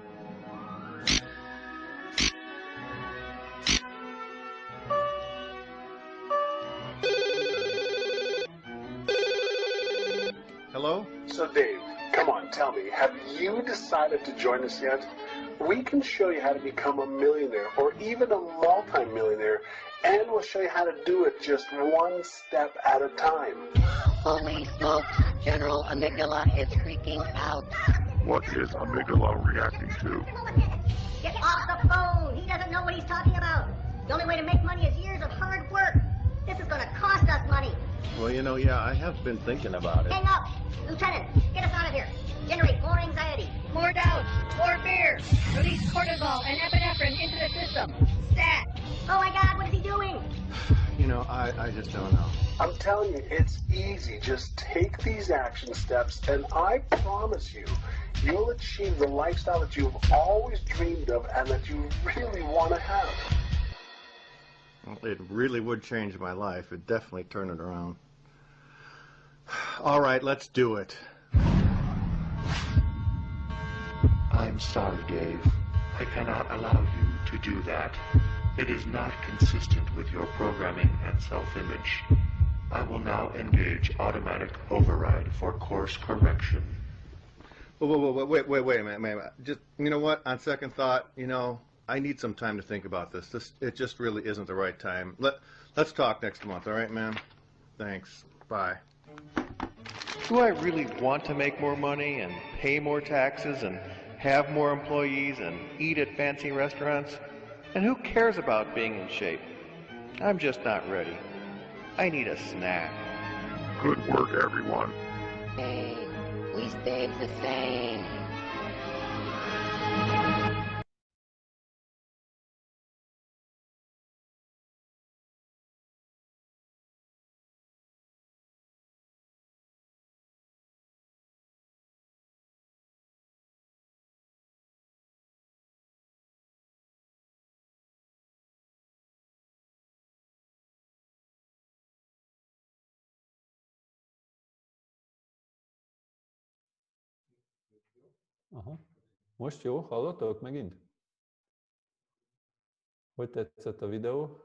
So Dave, come on, tell me, have you decided to join us yet? We can show you how to become a millionaire or even a multi-millionaire, and we'll show you how to do it just one step at a time. Holy smokes, General Amygdala is freaking out. What is Amygdala reacting to? Get off the phone! He doesn't know what he's talking about. The only way to make money is years of hard work. This is gonna cost us money. Well, you know, yeah, I have been thinking about it. Hang up! Lieutenant, get us out of here. Generate more anxiety, more doubts, more fear. Release cortisol and epinephrine into the system. Stat! Oh my God, what is he doing? You know, I just don't know. I'm telling you, it's easy. Just take these action steps, and I promise you, you'll achieve the lifestyle that you've always dreamed of and that you really want to have. It really would change my life. It'd definitely turn it around. All right, let's do it. I'm sorry, Dave. I cannot allow you to do that. It is not consistent with your programming and self-image. I will now engage automatic override for course correction. Wait a minute. Just, you know what? On second thought, you know, I need some time to think about this. It just really isn't the right time. Let's talk next month, all right, man? Thanks. Bye. Do I really want to make more money and pay more taxes and have more employees and eat at fancy restaurants? And who cares about being in shape? I'm just not ready. I need a snack. Good work, everyone. Hey, we stayed the same. Aha. Most jó? Hallottok megint? Hogy tetszett a videó?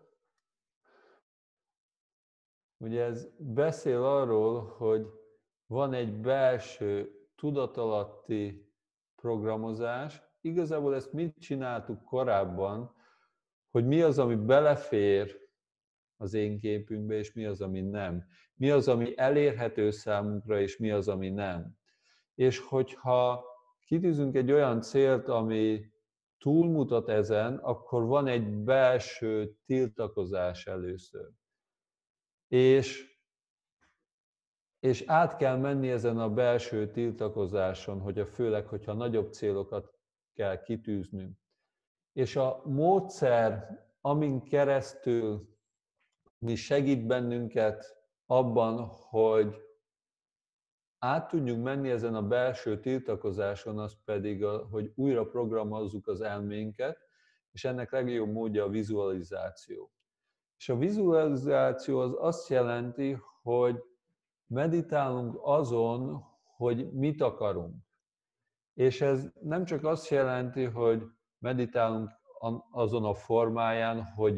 Ugye ez beszél arról, hogy van egy belső tudatalatti programozás. Igazából ezt mit csináltuk korábban, hogy mi az, ami belefér az én képünkbe, és mi az, ami nem. Mi az, ami elérhető számunkra, és mi az, ami nem. És hogyha kitűzünk egy olyan célt, ami túlmutat ezen, akkor van egy belső tiltakozás először. És át kell menni ezen a belső tiltakozáson, főleg, hogyha nagyobb célokat kell kitűznünk. És a módszer, amin keresztül mi segít bennünket abban, hogy át tudjunk menni ezen a belső tiltakozáson, az pedig, hogy újra programozzuk az elménket, és ennek legjobb módja a vizualizáció. És a vizualizáció az azt jelenti, hogy meditálunk azon, hogy mit akarunk. És ez nem csak azt jelenti, hogy meditálunk azon a formáján, hogy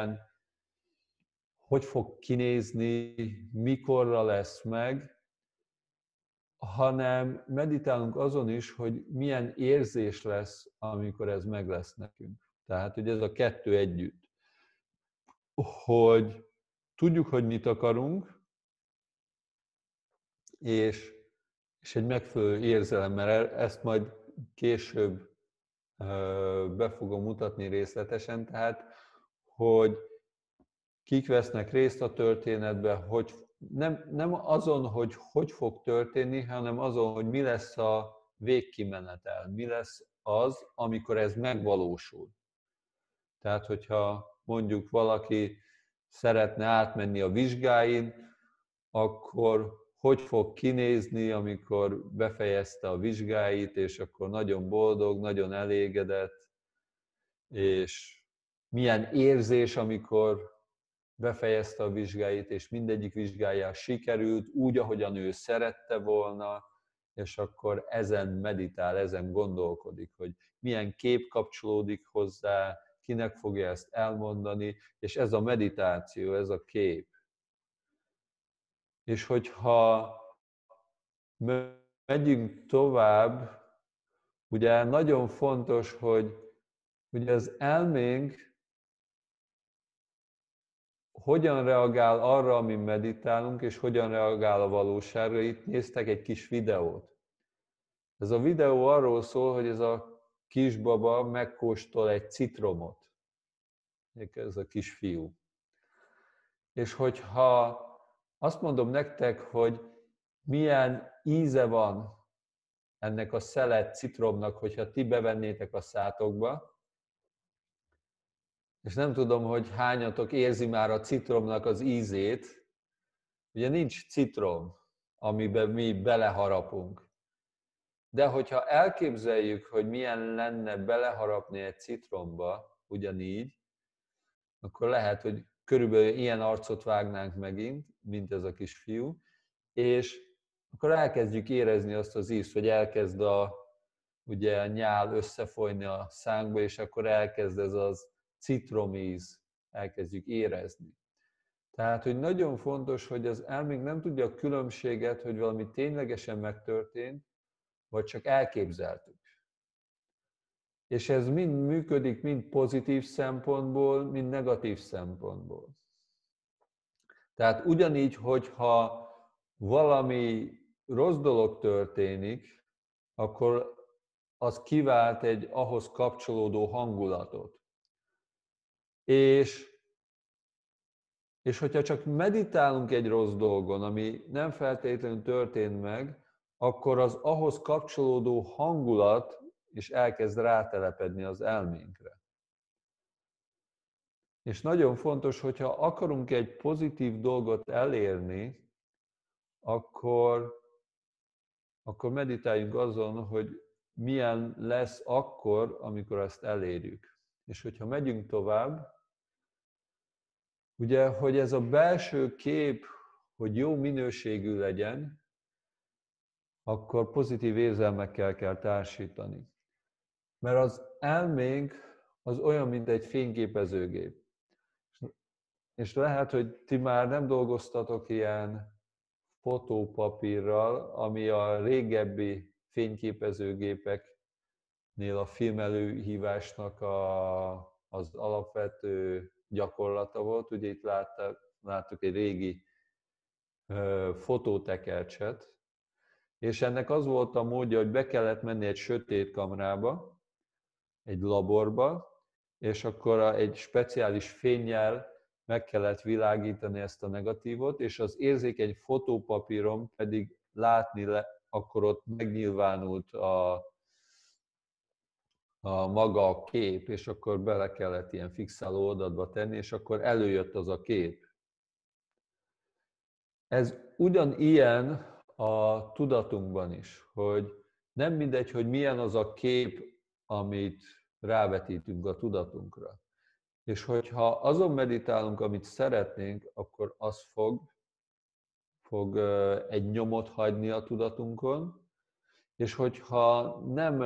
hogy fog kinézni, mikorra lesz meg, hanem meditálunk azon is, hogy milyen érzés lesz, amikor ez meg lesz nekünk. Tehát, hogy ez a kettő együtt. Hogy tudjuk, hogy mit akarunk, és egy megfelelő érzelemmel, ezt majd később be fogom mutatni részletesen, tehát, hogy kik vesznek részt a történetben, hogy nem azon, hogy fog történni, hanem azon, hogy mi lesz a végkimenetel, mi lesz az, amikor ez megvalósul. Tehát, hogyha mondjuk valaki szeretne átmenni a vizsgáin, akkor hogy fog kinézni, amikor befejezte a vizsgáit, és akkor nagyon boldog, nagyon elégedett, és milyen érzés, amikor befejezte a vizsgáit, és mindegyik vizsgája sikerült úgy, ahogyan ő szerette volna, és akkor ezen meditál, ezen gondolkodik, hogy milyen kép kapcsolódik hozzá, kinek fogja ezt elmondani, és ez a meditáció, ez a kép. És hogyha megyünk tovább, ugye nagyon fontos, hogy ugye az elménk hogyan reagál arra, amin meditálunk, és hogyan reagál a valóságra. Itt néztek egy kis videót. Ez a videó arról szól, hogy ez a kisbaba megkóstol egy citromot. Ez a kisfiú. És hogyha azt mondom nektek, hogy milyen íze van ennek a szelet citromnak, hogyha ti bevennétek a szátokba, és nem tudom, hogy hányatok érzi már a citromnak az ízét, ugye nincs citrom, amiben mi beleharapunk. De hogyha elképzeljük, hogy milyen lenne beleharapni egy citromba, ugyanígy, akkor lehet, hogy körülbelül ilyen arcot vágnánk megint, mint ez a kisfiú, és akkor elkezdjük érezni azt az ízt, hogy elkezd ugye a nyál összefolyni a szánkba, és akkor elkezd ez az citromíz, elkezdjük érezni. Tehát, hogy nagyon fontos, hogy az elménk nem tudja a különbséget, hogy valami ténylegesen megtörtént, vagy csak elképzeltük. És ez mind működik, mind pozitív szempontból, mind negatív szempontból. Tehát ugyanígy, hogyha valami rossz dolog történik, akkor az kivált egy ahhoz kapcsolódó hangulatot. És hogyha csak meditálunk egy rossz dolgon, ami nem feltétlenül történt meg, akkor az ahhoz kapcsolódó hangulat is elkezd rátelepedni az elménkre. És nagyon fontos, hogyha akarunk egy pozitív dolgot elérni, akkor meditáljunk azon, hogy milyen lesz akkor, amikor ezt elérjük. És hogyha megyünk tovább, ugye, hogy ez a belső kép, hogy jó minőségű legyen, akkor pozitív érzelmekkel kell társítani. Mert az elménk az olyan, mint egy fényképezőgép. És lehet, hogy ti már nem dolgoztatok ilyen fotópapírral, ami a régebbi fényképezőgépeknél a filmelőhívásnak az alapvető gyakorlata volt. Ugye itt láttuk egy régi fotótekercset, és ennek az volt a módja, hogy be kellett menni egy sötét kamrába, egy laborba, és akkor egy speciális fénnyel meg kellett világítani ezt a negatívot, és az érzékeny fotópapíron pedig látni, akkor ott megnyilvánult a maga a kép, és akkor bele kellett ilyen fixáló adatba tenni, és akkor előjött az a kép. Ez ugyanilyen a tudatunkban is, hogy nem mindegy, hogy milyen az a kép, amit rávetítünk a tudatunkra. És hogyha azon meditálunk, amit szeretnénk, akkor az fog egy nyomot hagyni a tudatunkon, és hogyha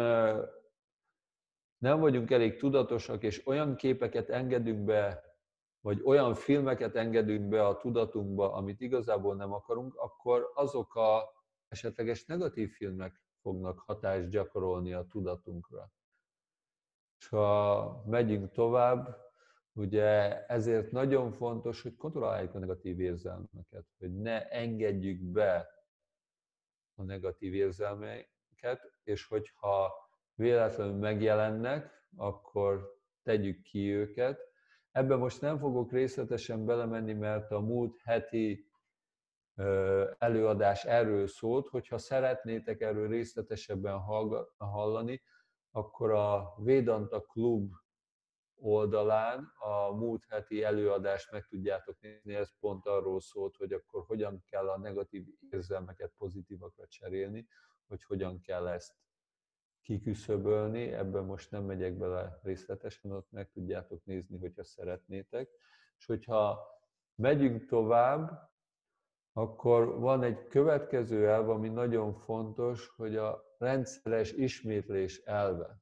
nem vagyunk elég tudatosak, és olyan képeket engedünk be, vagy olyan filmeket engedünk be a tudatunkba, amit igazából nem akarunk, akkor azok a esetleges negatív filmek fognak hatást gyakorolni a tudatunkra. És ha megyünk tovább, ugye ezért nagyon fontos, hogy kontrolláljuk a negatív érzelmeket, hogy ne engedjük be a negatív érzelmeket, és hogyha véletlenül megjelennek, akkor tegyük ki őket. Ebben most nem fogok részletesen belemenni, mert a múlt heti előadás erről szólt, hogyha szeretnétek erről részletesebben hallani, akkor a Vedanta Klub oldalán a múlt heti előadást meg tudjátok nézni, ez pont arról szólt, hogy akkor hogyan kell a negatív érzelmeket pozitívakra cserélni, hogy hogyan kell ezt kiküszöbölni, ebben most nem megyek bele részletesen, ott meg tudjátok nézni, hogyha szeretnétek. És hogyha megyünk tovább, akkor van egy következő elv, ami nagyon fontos, hogy a rendszeres ismétlés elve.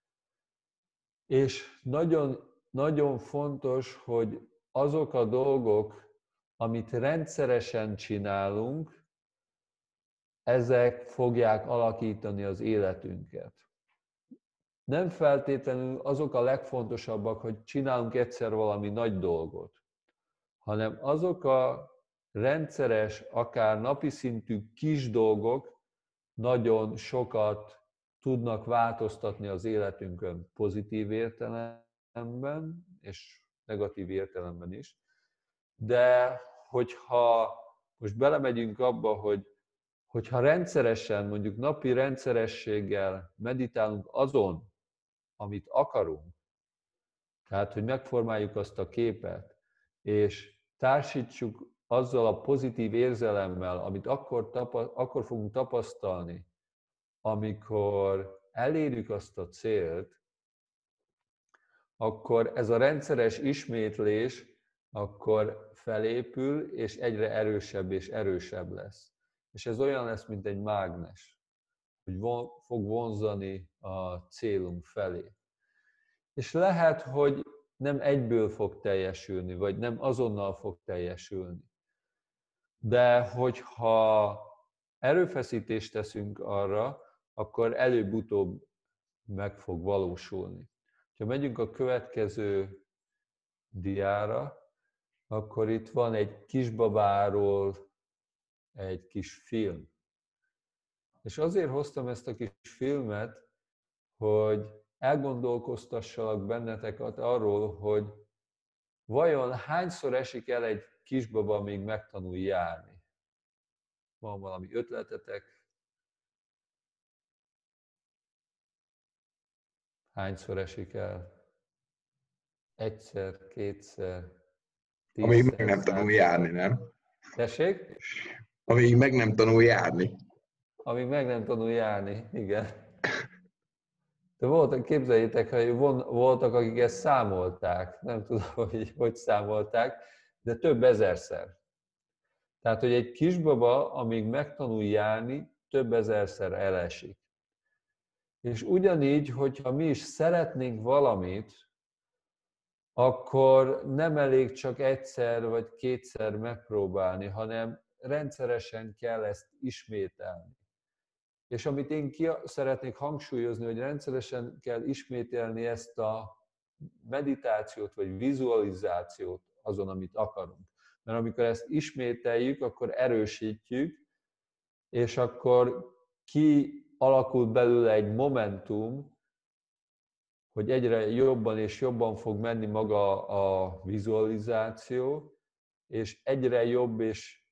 És nagyon, nagyon fontos, hogy azok a dolgok, amit rendszeresen csinálunk, ezek fogják alakítani az életünket. Nem feltétlenül azok a legfontosabbak, hogy csinálunk egyszer valami nagy dolgot, hanem azok a rendszeres, akár napi szintű kis dolgok nagyon sokat tudnak változtatni az életünkön pozitív értelemben, és negatív értelemben is. De hogyha most belemegyünk abba, hogyha rendszeresen, mondjuk napi rendszerességgel meditálunk azon, amit akarunk, tehát, hogy megformáljuk azt a képet, és társítsuk azzal a pozitív érzelemmel, amit akkor fogunk tapasztalni, amikor elérjük azt a célt, akkor ez a rendszeres ismétlés akkor felépül, és egyre erősebb és erősebb lesz. És ez olyan lesz, mint egy mágnes, hogy fog vonzani a célunk felé. És lehet, hogy nem egyből fog teljesülni, vagy nem azonnal fog teljesülni. De hogyha erőfeszítést teszünk arra, akkor előbb-utóbb meg fog valósulni. Ha megyünk a következő diára, akkor itt van egy kisbabáról egy kis film. És azért hoztam ezt a kis filmet, hogy elgondolkoztassalak benneteket arról, hogy vajon hányszor esik el egy kisbaba, amíg megtanul járni? Van valami ötletetek? Hányszor esik el? Egyszer, kétszer, tízszer? Amíg meg nem tanul járni, nem? Tessék? Amíg meg nem tanul járni. Amíg meg nem tanul járni, igen. De voltak, képzeljétek, hogy voltak, akik ezt számolták. Nem tudom, hogy számolták, de több ezerszer. Tehát, hogy egy kisbaba, amíg megtanul járni, több ezerszer elesik. És ugyanígy, hogyha mi is szeretnénk valamit, akkor nem elég csak egyszer vagy kétszer megpróbálni, hanem rendszeresen kell ezt ismételni. És amit én szeretnék hangsúlyozni, hogy rendszeresen kell ismételni ezt a meditációt vagy vizualizációt azon, amit akarunk. Mert amikor ezt ismételjük, akkor erősítjük, és akkor kialakul belőle egy momentum, hogy egyre jobban és jobban fog menni maga a vizualizáció, és egyre jobban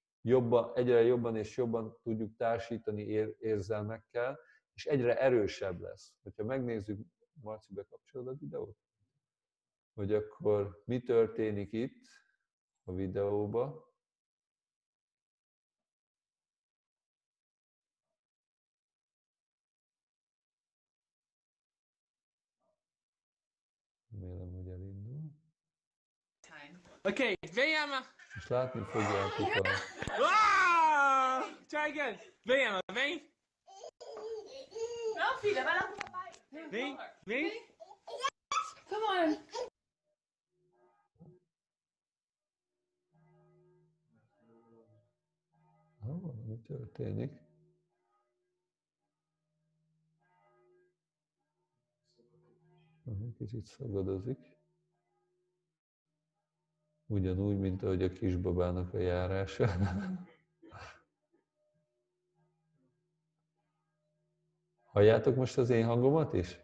és jobban tudjuk társítani érzelmekkel, és egyre erősebb lesz. Ha megnézzük, Marci, bekapcsolod a videót? Hogy akkor mi történik itt a videóban. Remélem, hogy elindul. Okay, vem! És látni fogjátok a... Try again! Vem! Não, filha, vai lá com o papai. Vem! Come on. Mi történik? Kicsit szagadozik. Ugyanúgy, mint ahogy a kisbabának a járása. Halljátok most az én hangomat is?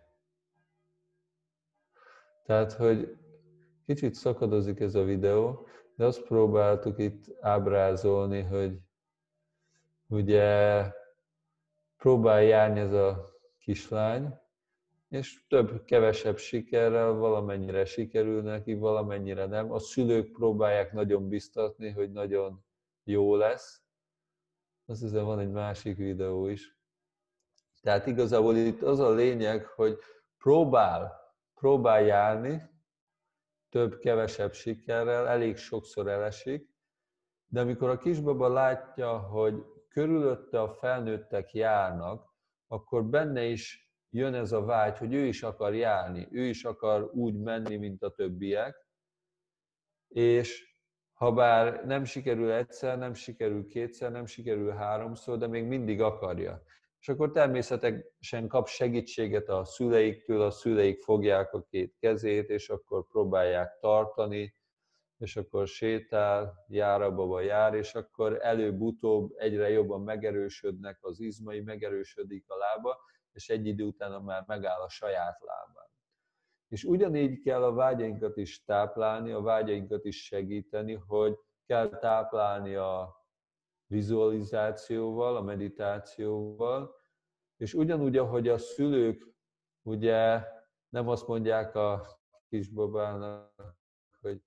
Tehát, hogy kicsit szakadozik ez a videó, de azt próbáltuk itt ábrázolni, hogy ugye próbál járni ez a kislány, és több-kevesebb sikerrel valamennyire sikerül neki, valamennyire nem. A szülők próbálják nagyon biztatni, hogy nagyon jó lesz. Azt hiszem, van egy másik videó is. Tehát igazából itt az a lényeg, hogy próbál járni, több-kevesebb sikerrel, elég sokszor elesik, de amikor a kisbaba látja, hogy körülötte a felnőttek járnak, akkor benne is jön ez a vágy, hogy ő is akar járni, ő is akar úgy menni, mint a többiek, és habár nem sikerül egyszer, nem sikerül kétszer, nem sikerül háromszor, de még mindig akarja. És akkor természetesen kap segítséget a szüleiktől, a szüleik fogják a két kezét, és akkor próbálják tartani, és akkor sétál, jár abba jár, és akkor előbb-utóbb egyre jobban megerősödnek az izmai, megerősödik a lába, és egy idő után már megáll a saját lábán. És ugyanígy kell a vágyainkat is táplálni, a vágyainkat is segíteni, hogy kell táplálni a vizualizációval, a meditációval, és ugyanúgy, ahogy a szülők ugye nem azt mondják a kisbabának, hogy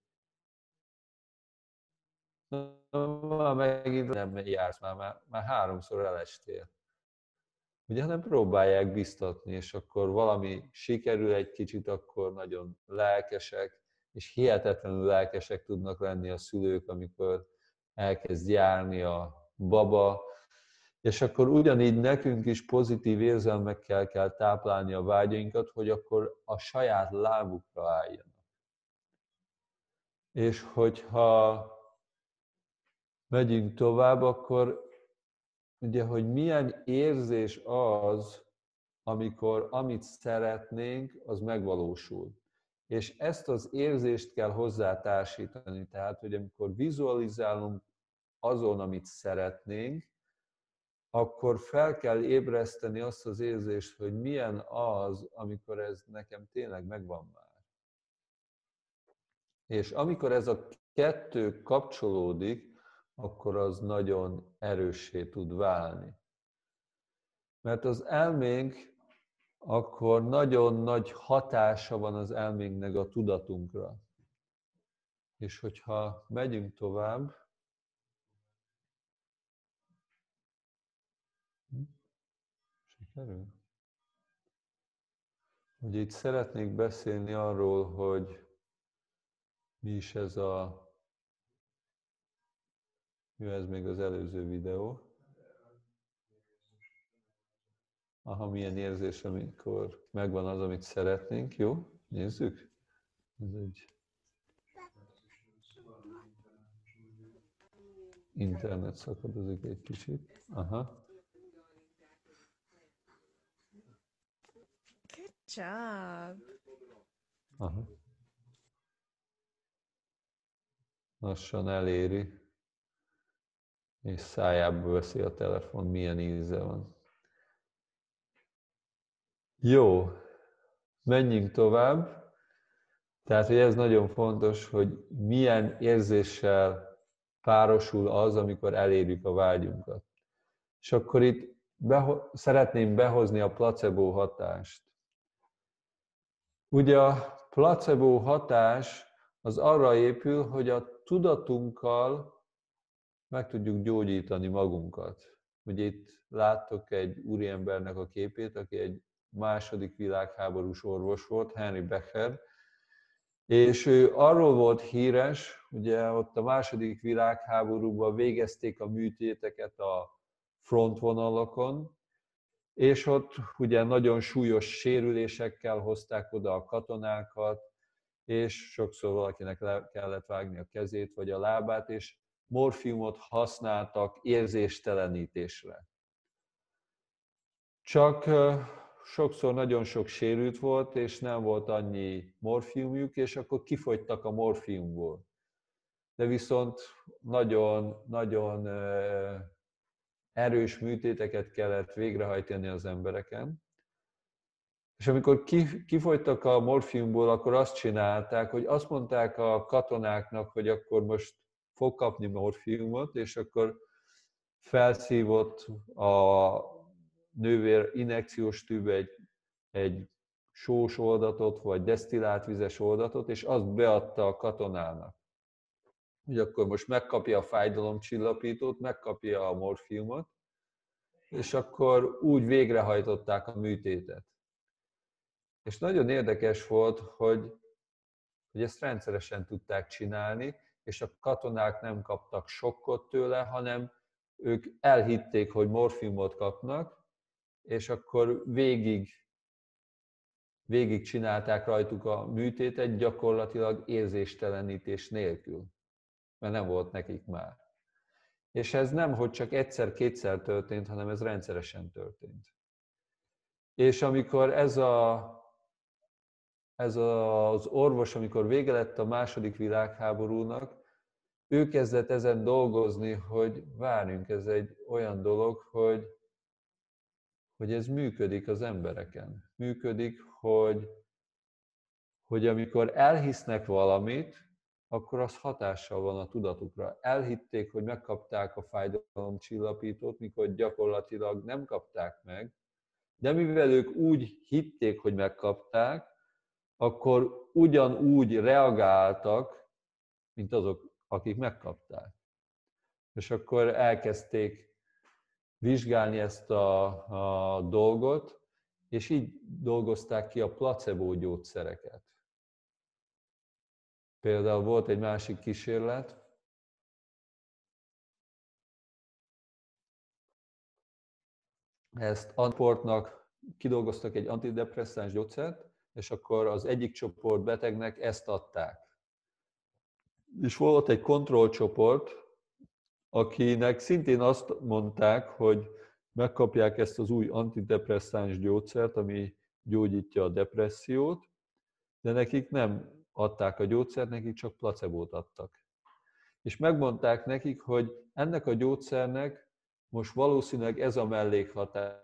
na, megint nem jársz, már háromszor elestél. Ugye, hanem próbálják biztatni, és akkor valami sikerül egy kicsit, akkor nagyon lelkesek, és hihetetlenül lelkesek tudnak lenni a szülők, amikor elkezd járni a baba, és akkor ugyanígy nekünk is pozitív érzelmekkel kell táplálni a vágyainkat, hogy akkor a saját lábukra álljanak. És hogyha megyünk tovább, akkor ugye, hogy milyen érzés az, amikor amit szeretnénk, az megvalósul. És ezt az érzést kell hozzátársítani. Tehát, hogy amikor vizualizálunk azon, amit szeretnénk, akkor fel kell ébreszteni azt az érzést, hogy milyen az, amikor ez nekem tényleg megvan már. És amikor ez a kettő kapcsolódik, akkor az nagyon erőssé tud válni. Mert az elménk, akkor nagyon nagy hatása van az elménknek a tudatunkra. És hogyha megyünk tovább, sikerül? Hogy itt szeretnék beszélni arról, hogy mi is ez a... Jó, ez még az előző videó. Aha, milyen érzés, amikor megvan az, amit szeretnénk. Jó, nézzük. Ez egy internet szakadozik egy kicsit. Aha. Good job. Aha. Lassan eléri. És szájába veszi a telefon, milyen íze van. Jó, menjünk tovább. Tehát, hogy ez nagyon fontos, hogy milyen érzéssel párosul az, amikor elérjük a vágyunkat. És akkor itt szeretném behozni a placebo hatást. Ugye a placebo hatás az arra épül, hogy a tudatunkkal meg tudjuk gyógyítani magunkat. Ugye itt láttok egy úriembernek a képét, aki egy második világháborús orvos volt, Henry Becher, és ő arról volt híres, ugye ott a második világháborúban végezték a műtéteket a frontvonalakon, és ott ugye nagyon súlyos sérülésekkel hozták oda a katonákat, és sokszor valakinek le kellett vágni a kezét vagy a lábát, és morfiumot használtak érzéstelenítésre. Csak sokszor nagyon sok sérült volt, és nem volt annyi morfiumjuk, és akkor kifogytak a morfiumból. De viszont nagyon erős műtéteket kellett végrehajtani az embereken. És amikor kifogytak a morfiumból, akkor azt csinálták, hogy azt mondták a katonáknak, hogy akkor most fog kapni morfiumot, és akkor felszívott a nővér injekciós tűbe egy sós oldatot, vagy desztillált vizes oldatot, és azt beadta a katonának. Hogy akkor most megkapja a fájdalomcsillapítót, megkapja a morfiumot, és akkor úgy végrehajtották a műtétet. És nagyon érdekes volt, hogy ezt rendszeresen tudták csinálni, és a katonák nem kaptak sokkot tőle, hanem ők elhitték, hogy morfiumot kapnak, és akkor végig csinálták rajtuk a műtétet, gyakorlatilag érzéstelenítés nélkül. mert nem volt nekik már. És ez nem, hogy csak egyszer-kétszer történt, hanem ez rendszeresen történt. És amikor ez az orvos, amikor vége lett a II. Világháborúnak, ő kezdett ezen dolgozni, hogy várjunk, ez egy olyan dolog, hogy ez működik az embereken. Működik, hogy amikor elhisznek valamit, akkor az hatással van a tudatukra. Elhitték, hogy megkapták a fájdalomcsillapítót, mikor gyakorlatilag nem kapták meg, de mivel ők úgy hitték, hogy megkapták, akkor ugyanúgy reagáltak, mint azok, akik megkapták. És akkor elkezdték vizsgálni ezt a dolgot, és így dolgozták ki a placebo gyógyszereket. Például volt egy másik kísérlet, ezt csoportnak kidolgoztak egy antidepresszáns gyógyszert, és akkor az egyik csoport betegnek ezt adták. És volt egy kontrollcsoport, akinek szintén azt mondták, hogy megkapják ezt az új antidepresszáns gyógyszert, ami gyógyítja a depressziót, de nekik nem adták a gyógyszert, nekik csak placebót adtak. És megmondták nekik, hogy ennek a gyógyszernek most valószínűleg ez a mellékhatás.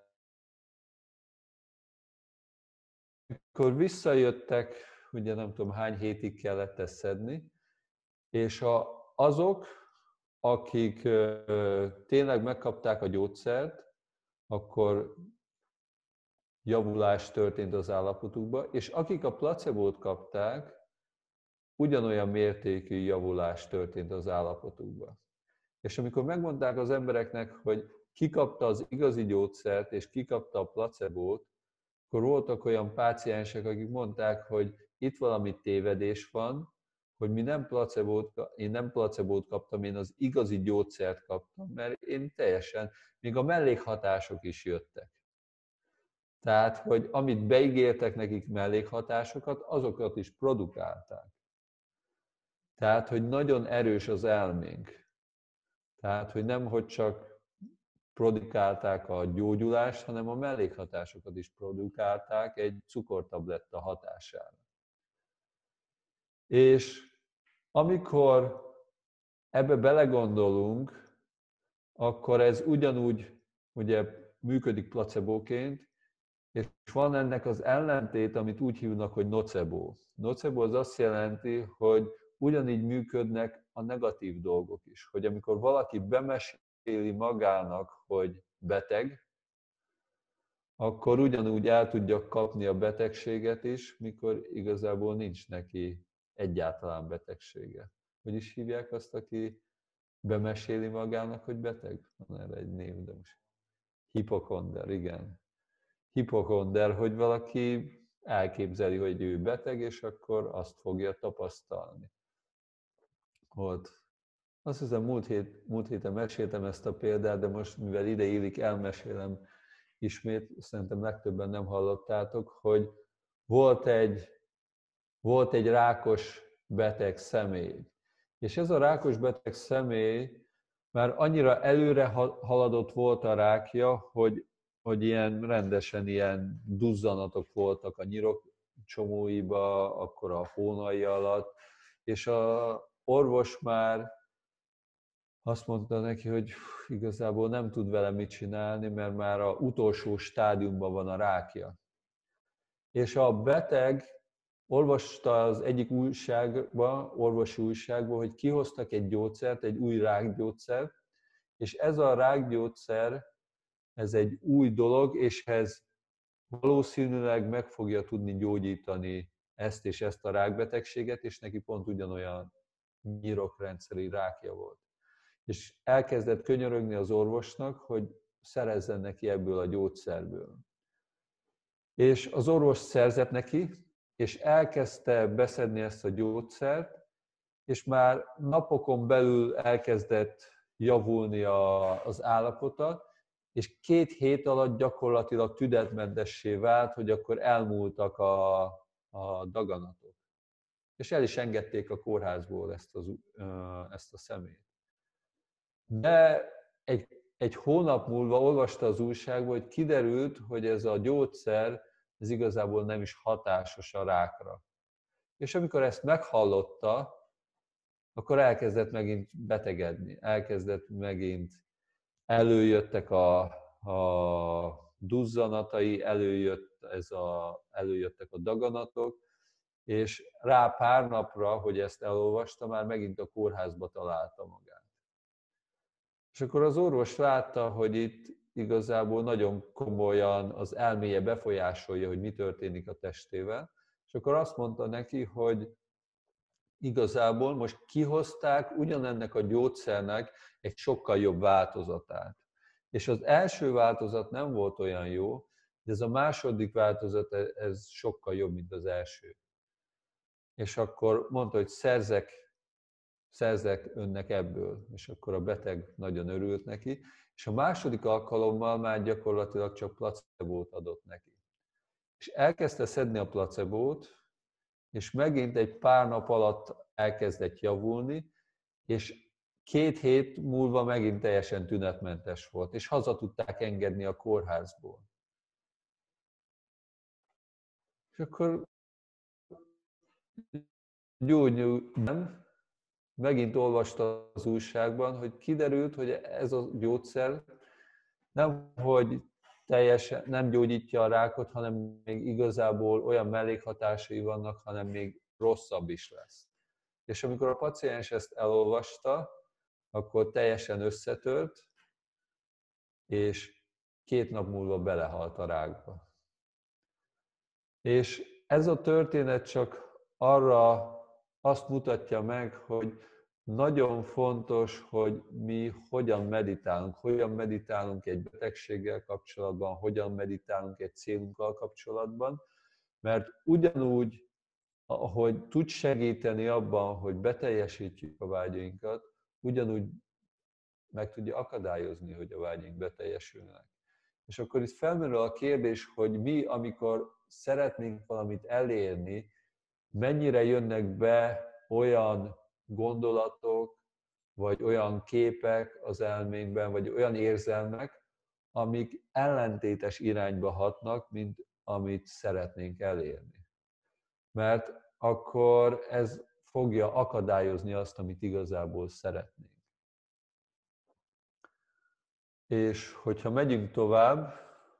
Akkor visszajöttek, ugye nem tudom hány hétig kellett ezt szedni, és azok, akik tényleg megkapták a gyógyszert, akkor javulás történt az állapotukban, és akik a placebót kapták, ugyanolyan mértékű javulás történt az állapotukban. És amikor megmondták az embereknek, hogy ki kapta az igazi gyógyszert, és ki kapta a placebót, akkor voltak olyan páciensek, akik mondták, hogy itt valami tévedés van, hogy én nem placebót kaptam, én az igazi gyógyszert kaptam, mert én teljesen, még a mellékhatások is jöttek. Tehát, hogy amit beígértek nekik mellékhatásokat, azokat is produkálták. Tehát, hogy nagyon erős az elménk. Tehát, hogy nem, hogy csak produkálták a gyógyulást, hanem a mellékhatásokat is produkálták egy cukortabletta hatására. És amikor ebbe belegondolunk, akkor ez ugyanúgy ugye működik placebóként, és van ennek az ellentét, amit úgy hívnak, hogy nocebo. Nocebo az azt jelenti, hogy ugyanígy működnek a negatív dolgok is. Hogy amikor valaki bemeséli magának, hogy beteg, akkor ugyanúgy el tudja kapni a betegséget is, mikor igazából nincs neki egyáltalán betegsége. Hogy is hívják azt, aki bemeséli magának, hogy beteg? Van erre egy név, de most hipokonder, igen. Hipokonder, hogy valaki elképzeli, hogy ő beteg, és akkor azt fogja tapasztalni. Azt hiszem, múlt héten meséltem ezt a példát, de most, mivel ide illik, elmesélem ismét, szerintem legtöbben nem hallottátok, hogy volt egy rákos beteg személy. És ez a rákos beteg személy már annyira előre haladott volt a rákja, hogy ilyen rendesen ilyen duzzanatok voltak a nyirokcsomóiba, akkor a hónai alatt, és az orvos már azt mondta neki, hogy igazából nem tud vele mit csinálni, mert már az utolsó stádiumban van a rákja. És a beteg olvasta az egyik orvosi újságban, hogy kihoztak egy gyógyszert, egy új rákgyógyszert, és ez a rákgyógyszer, ez egy új dolog, és ez valószínűleg meg fogja tudni gyógyítani ezt és ezt a rákbetegséget, és neki pont ugyanolyan nyirokrendszeri rákja volt. És elkezdett könyörögni az orvosnak, hogy szerezzen neki ebből a gyógyszerből. És az orvos szerzett neki, és elkezdte beszedni ezt a gyógyszert, és már napokon belül elkezdett javulni az állapota, és 2 hét alatt gyakorlatilag tünetmentessé vált, hogy akkor elmúltak a daganatok. és el is engedték a kórházból ezt a személyt. De egy hónap múlva olvasta az újságban, hogy kiderült, hogy ez a gyógyszer ez igazából nem is hatásos a rákra. És amikor ezt meghallotta, akkor elkezdett megint betegedni, elkezdett megint, előjöttek a duzzanatai, előjöttek a daganatok, és rá pár napra, hogy ezt elolvasta, már megint a kórházba találta magát. És akkor az orvos látta, hogy itt igazából nagyon komolyan az elméje befolyásolja, hogy mi történik a testével, és akkor azt mondta neki, hogy igazából most kihozták ugyanennek a gyógyszernek egy sokkal jobb változatát. És az első változat nem volt olyan jó, de ez a második változat, ez sokkal jobb, mint az első. És akkor mondta, hogy szerzek önnek ebből, és akkor a beteg nagyon örült neki, és a második alkalommal már gyakorlatilag csak placebót adott neki. És elkezdte szedni a placebót, és megint egy pár nap alatt elkezdett javulni, és 2 hét múlva megint teljesen tünetmentes volt, és haza tudták engedni a kórházból. És akkor megint olvasta az újságban, hogy kiderült, hogy ez a gyógyszer nem, hogy teljesen nem gyógyítja a rákot, hanem még igazából olyan mellékhatásai vannak, hanem még rosszabb is lesz. És amikor a paciens ezt elolvasta, akkor teljesen összetört, és 2 nap múlva belehalt a rákba. És ez a történet csak arra azt mutatja meg, hogy nagyon fontos, hogy mi hogyan meditálunk egy betegséggel kapcsolatban, hogyan meditálunk egy célunkkal kapcsolatban, mert ugyanúgy, ahogy tud segíteni abban, hogy beteljesítjük a vágyainkat, ugyanúgy meg tudja akadályozni, hogy a vágyaink beteljesülnek. És akkor itt felmerül a kérdés, hogy mi, amikor szeretnénk valamit elérni, mennyire jönnek be olyan gondolatok, vagy olyan képek az elménkben, vagy olyan érzelmek, amik ellentétes irányba hatnak, mint amit szeretnénk elérni. Mert akkor ez fogja akadályozni azt, amit igazából szeretnénk. És hogyha megyünk tovább,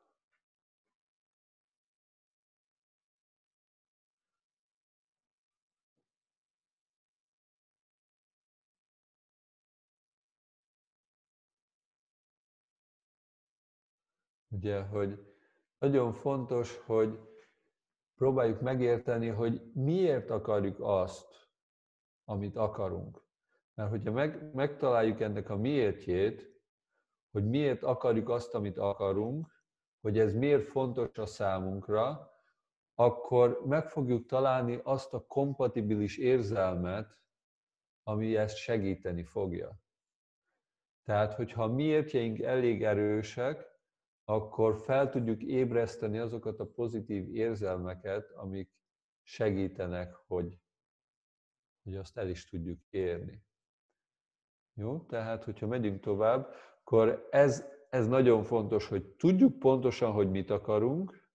ugye, hogy nagyon fontos, hogy próbáljuk megérteni, hogy miért akarjuk azt, amit akarunk. Mert hogyha megtaláljuk ennek a miértjét, hogy miért akarjuk azt, amit akarunk, hogy ez miért fontos a számunkra, akkor meg fogjuk találni azt a kompatibilis érzelmet, ami ezt segíteni fogja. Tehát, hogyha a miértjeink elég erősek, akkor fel tudjuk ébreszteni azokat a pozitív érzelmeket, amik segítenek, hogy azt el is tudjuk érni. Jó? Tehát, hogyha megyünk tovább, akkor ez nagyon fontos, hogy tudjuk pontosan, hogy mit akarunk,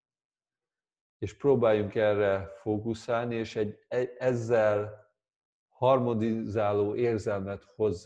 és próbáljunk erre fókuszálni, és ezzel harmonizáló érzelmet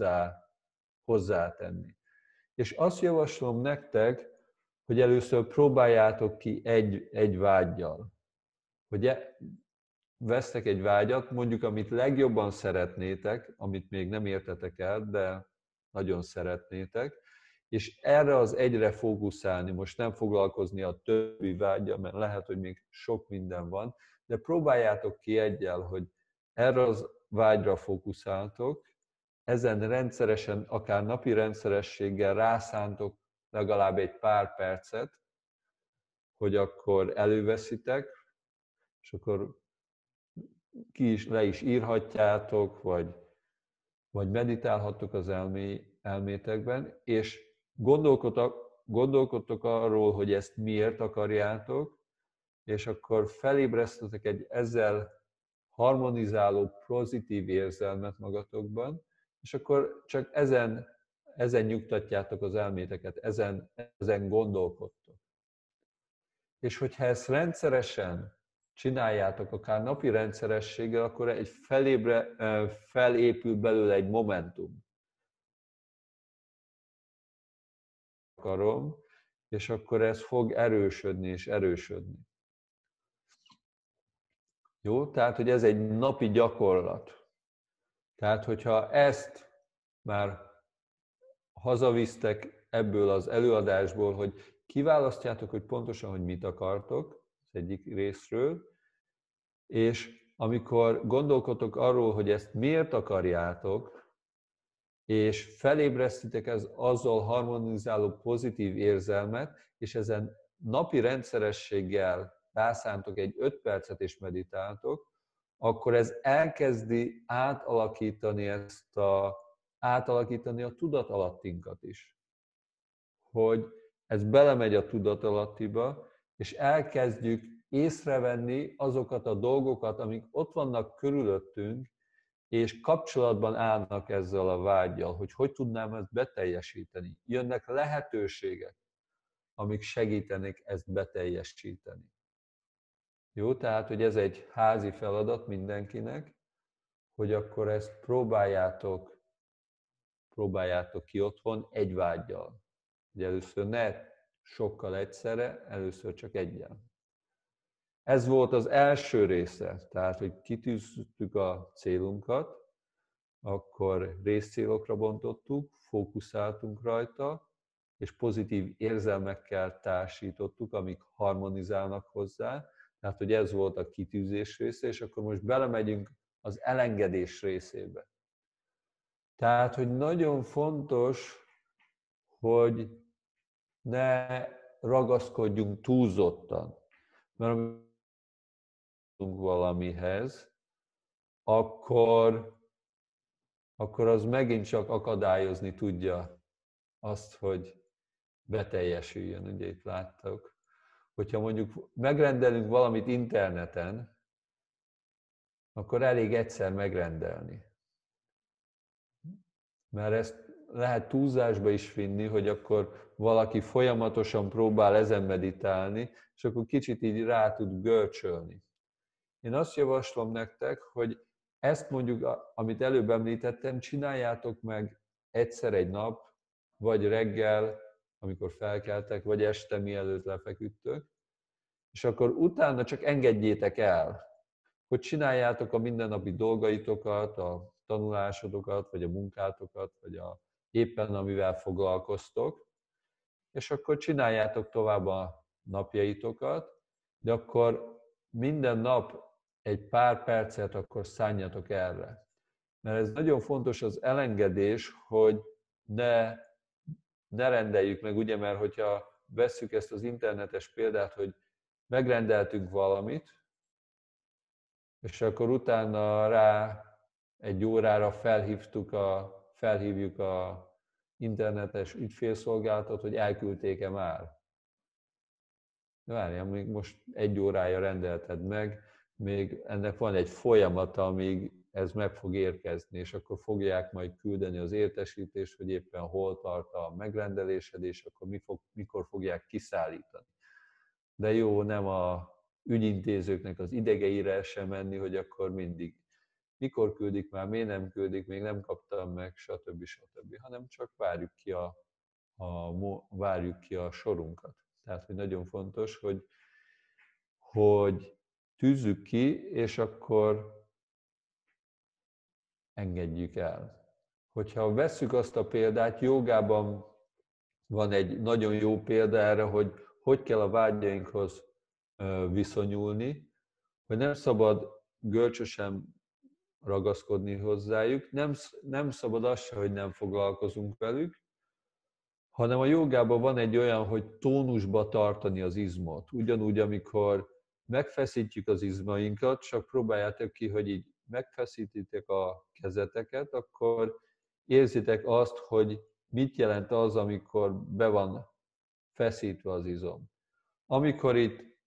hozzátenni. És azt javaslom nektek, hogy először próbáljátok ki egy vággyal. Hogy vesztek egy vágyat, mondjuk amit legjobban szeretnétek, amit még nem értetek el, de nagyon szeretnétek, és erre az egyre fókuszálni, most nem foglalkozni a többi vágya, mert lehet, hogy még sok minden van, de próbáljátok ki egyel, hogy erre az vágyra fókuszáltok, ezen rendszeresen, akár napi rendszerességgel rászántok legalább egy pár percet, hogy akkor előveszitek, és akkor le is írhatjátok, vagy meditálhattok az elmétekben, és gondolkodtok arról, hogy ezt miért akarjátok, és akkor felébresztetek egy ezzel harmonizáló, pozitív érzelmet magatokban, és akkor csak ezen nyugtatjátok az elméteket, ezen gondolkodtok. És hogyha ezt rendszeresen csináljátok, akár napi rendszerességgel, akkor egy felépül belőle egy momentum. Akarom, és akkor ez fog erősödni és erősödni. Jó? Tehát, hogy ez egy napi gyakorlat. Tehát, hogyha ezt már hazavisztek ebből az előadásból, hogy kiválasztjátok, hogy pontosan, hogy mit akartok, az egyik részről, és amikor gondolkodtok arról, hogy ezt miért akarjátok, és felébresztitek azzal harmonizáló pozitív érzelmet, és ezen napi rendszerességgel rászántok egy 5 percet és meditáltok, akkor ez elkezdi átalakítani a tudatalattinkat is. Hogy ez belemegy a tudatalattiba, és elkezdjük észrevenni azokat a dolgokat, amik ott vannak körülöttünk, és kapcsolatban állnak ezzel a vággyal, hogy tudnám ezt beteljesíteni. Jönnek lehetőségek, amik segítenek ezt beteljesíteni. Jó, tehát, hogy ez egy házi feladat mindenkinek, hogy akkor ezt próbáljátok ki otthon egy vággyal. Ugye először ne sokkal egyszerre, először csak egyen. Ez volt az első része, tehát, hogy kitűztük a célunkat, akkor részcélokra bontottuk, fókuszáltunk rajta, és pozitív érzelmekkel társítottuk, amik harmonizálnak hozzá. Tehát, hogy ez volt a kitűzés része, és akkor most belemegyünk az elengedés részébe. Tehát, hogy nagyon fontos, hogy ne ragaszkodjunk túlzottan. Mert amikor valamihez, akkor az megint csak akadályozni tudja azt, hogy beteljesüljön. Ugye itt láttok, hogyha mondjuk megrendelünk valamit interneten, akkor elég egyszer megrendelni. Mert ezt lehet túlzásba is vinni, hogy akkor valaki folyamatosan próbál ezen meditálni, és akkor kicsit így rá tud görcsölni. Én azt javaslom nektek, hogy ezt mondjuk, amit előbb említettem, csináljátok meg egyszer egy nap, vagy reggel, amikor felkeltek, vagy este, mielőtt lefeküdtök, és akkor utána csak engedjétek el, hogy csináljátok a mindennapi dolgaitokat, a tanulásodokat, vagy a munkátokat, vagy éppen amivel foglalkoztok, és akkor csináljátok tovább a napjaitokat, de akkor minden nap egy pár percet akkor szánjatok erre. Mert ez nagyon fontos az elengedés, hogy ne rendeljük meg, ugye, mert hogyha vesszük ezt az internetes példát, hogy megrendeltünk valamit, és akkor utána rá egy órára felhívjuk a internetes ügyfélszolgálatot, hogy elküldték-e már. Várjál, még most 1 órája rendelted meg, még ennek van egy folyamata, amíg ez meg fog érkezni, és akkor fogják majd küldeni az értesítést, hogy éppen hol tart a megrendelésed, és akkor mikor fogják kiszállítani. De jó, nem a ügyintézőknek az idegeire sem menni, hogy akkor mindig mikor küldik már, miért nem küldik, még nem kaptam meg, stb. Hanem csak várjuk ki a sorunkat. Tehát, hogy nagyon fontos, hogy tűzzük ki, és akkor engedjük el. Hogyha vesszük azt a példát, jogában van egy nagyon jó példa erre, hogy kell a vágyainkhoz viszonyulni, hogy nem szabad görcsösen ragaszkodni hozzájuk, nem szabad az se, hogy nem foglalkozunk velük, hanem a jogában van egy olyan, hogy tónusba tartani az izmot. Ugyanúgy, amikor megfeszítjük az izmainkat, csak próbáljátok ki, hogy így megfeszítitek a kezeteket, akkor érzitek azt, hogy mit jelent az, amikor be van feszítve az izom. Amikor itt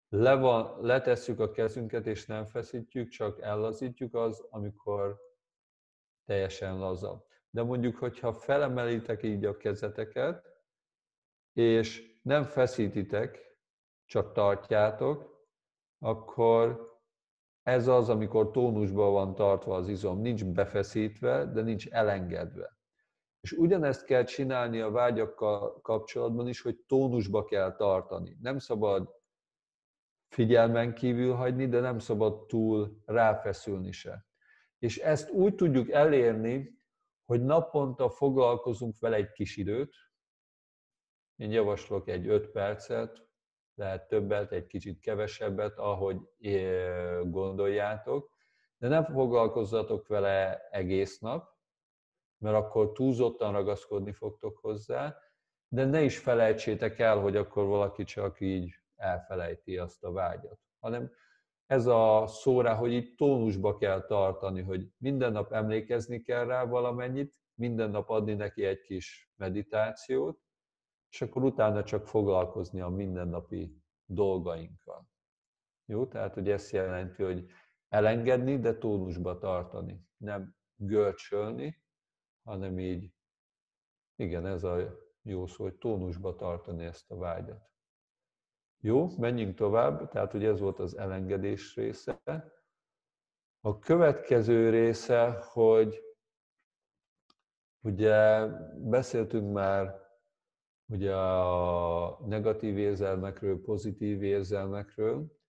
letesszük a kezünket és nem feszítjük, csak ellazítjuk, az, amikor teljesen laza. De mondjuk, hogyha felemelitek így a kezeteket, és nem feszítitek, csak tartjátok, akkor ez az, amikor tónusban van tartva az izom, nincs befeszítve, de nincs elengedve. És ugyanezt kell csinálni a vágyakkal kapcsolatban is, hogy tónusba kell tartani. Nem szabad figyelmen kívül hagyni, de nem szabad túl ráfeszülni se. És ezt úgy tudjuk elérni, hogy naponta foglalkozunk vele egy kis időt. Én javaslok egy 5 percet, lehet többet, egy kicsit kevesebbet, ahogy gondoljátok, de nem foglalkozzatok vele egész nap, mert akkor túlzottan ragaszkodni fogtok hozzá, de ne is felejtsétek el, hogy akkor valaki csak így elfelejti azt a vágyat, hanem ez a szó rá, hogy itt tónusba kell tartani, hogy minden nap emlékezni kell rá valamennyit, minden nap adni neki egy kis meditációt, és akkor utána csak foglalkozni a mindennapi dolgainkkal. Jó? Tehát, hogy ezt jelenti, hogy elengedni, de tónusba tartani. Nem görcsölni, hanem így, igen, ez a jó szó, hogy tónusba tartani ezt a vágyat. Jó, menjünk tovább, tehát ugye ez volt az elengedés része. A következő része, hogy ugye beszéltünk már ugye a negatív érzelmekről, pozitív érzelmekről,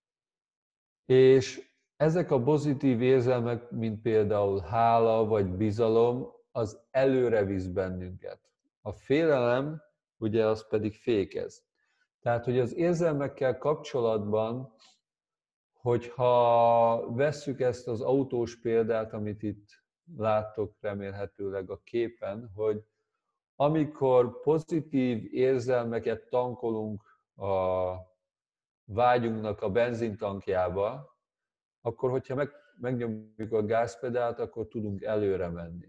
és ezek a pozitív érzelmek, mint például hála vagy bizalom, az előre visz bennünket. A félelem, ugye az pedig fékez. Tehát, hogy az érzelmekkel kapcsolatban, hogyha vesszük ezt az autós példát, amit itt láttok remélhetőleg a képen, hogy amikor pozitív érzelmeket tankolunk a vágyunknak a benzintankjába, akkor, hogyha megnyomjuk a gázpedált, akkor tudunk előre menni.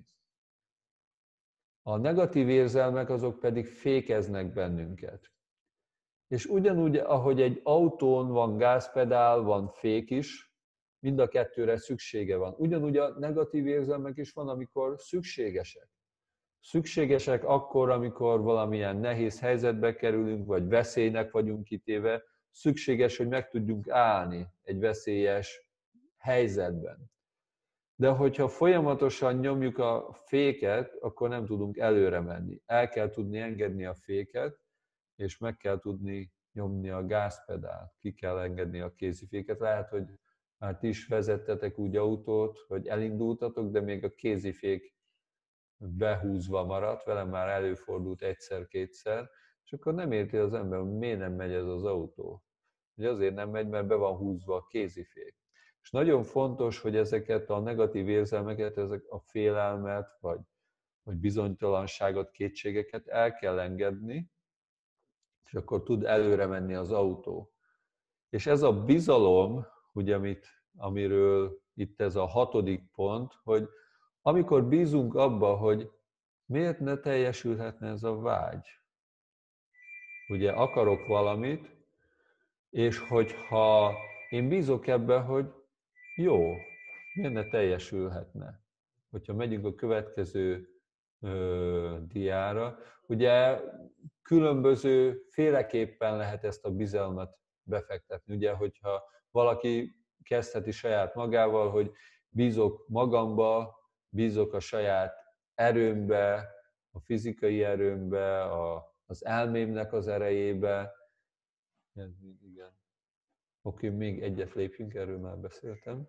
A negatív érzelmek azok pedig fékeznek bennünket. És ugyanúgy, ahogy egy autón van gázpedál, van fék is, mind a kettőre szüksége van. Ugyanúgy a negatív érzelmek is van, amikor szükségesek. Szükségesek akkor, amikor valamilyen nehéz helyzetbe kerülünk, vagy veszélynek vagyunk kitéve, szükséges, hogy meg tudjunk állni egy veszélyes helyzetben. De hogyha folyamatosan nyomjuk a féket, akkor nem tudunk előre menni. El kell tudni engedni a féket, és meg kell tudni nyomni a gázpedált, ki kell engedni a kéziféket. Lehet, hogy már ti is vezettetek úgy autót, hogy elindultatok, de még a kézifék behúzva maradt, velem már előfordult egyszer-kétszer, és akkor nem érti az ember, hogy miért nem megy ez az autó. Ugye azért nem megy, mert be van húzva a kézifék. És nagyon fontos, hogy ezeket a negatív érzelmeket, ezek a félelmet, vagy bizonytalanságot, kétségeket el kell engedni, és akkor tud előre menni az autó. És ez a bizalom, ugye, amiről itt ez a 6. pont, hogy amikor bízunk abba, hogy miért ne teljesülhetne ez a vágy. Ugye akarok valamit, és hogyha én bízok ebbe, hogy jó, miért ne teljesülhetne. Hogyha megyünk a következő diára, ugye különböző féleképpen lehet ezt a bizalmat befektetni. Ugye, hogyha valaki kezdheti saját magával, hogy bízok magamba, bízok a saját erőmbe, a fizikai erőmbe, az elmémnek az erejébe. Igen. Oké, még egyet lépjünk, erről már beszéltem.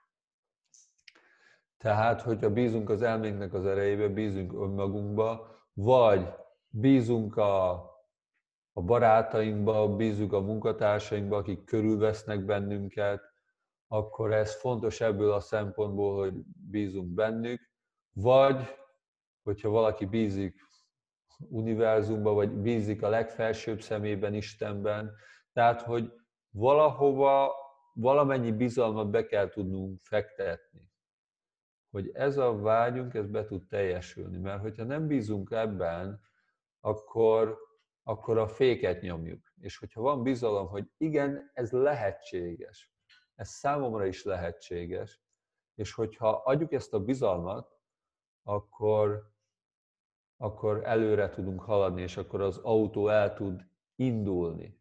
Tehát, hogyha bízunk az elménknek az erejébe, bízunk önmagunkba, vagy bízunk a barátainkba, bízunk a munkatársainkba, akik körülvesznek bennünket, akkor ez fontos ebből a szempontból, hogy bízunk bennük, vagy hogyha valaki bízik univerzumban, vagy bízik a legfelsőbb szemében, Istenben, tehát, hogy valahova valamennyi bizalmat be kell tudnunk fektetni, hogy ez a vágyunk, ez be tud teljesülni. Mert hogyha nem bízunk ebben, akkor a féket nyomjuk. És hogyha van bizalom, hogy igen, ez lehetséges, ez számomra is lehetséges, és hogyha adjuk ezt a bizalmat, akkor előre tudunk haladni, és akkor az autó el tud indulni.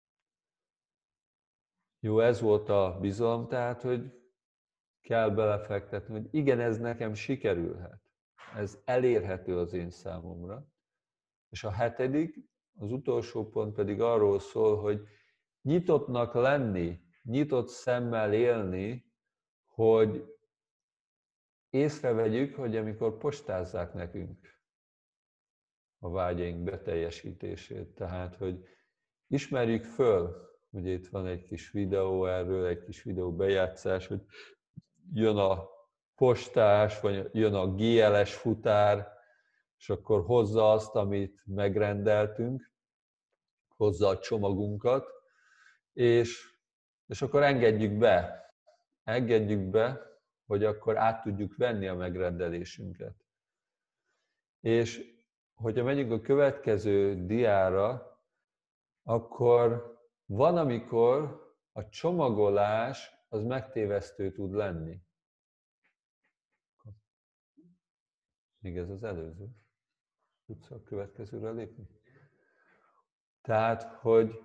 Jó, ez volt a bizalom, tehát, hogy kell belefektetni, hogy igen, ez nekem sikerülhet. Ez elérhető az én számomra. És a 7., az utolsó pont pedig arról szól, hogy nyitottnak lenni, nyitott szemmel élni, hogy észrevegyük, hogy amikor postázzák nekünk a vágyaink beteljesítését, tehát, hogy ismerjük föl, ugye itt van egy kis videó erről, egy kis videó bejátszás, hogy jön a postás, vagy jön a GLS futár, és akkor hozza azt, amit megrendeltünk, hozza a csomagunkat, és akkor engedjük be, hogy akkor át tudjuk venni a megrendelésünket. És hogyha megyünk a következő diára, akkor van, amikor a csomagolás az megtévesztő tud lenni. Még ez az előző. Tudsz a következőre lépni? Tehát, hogy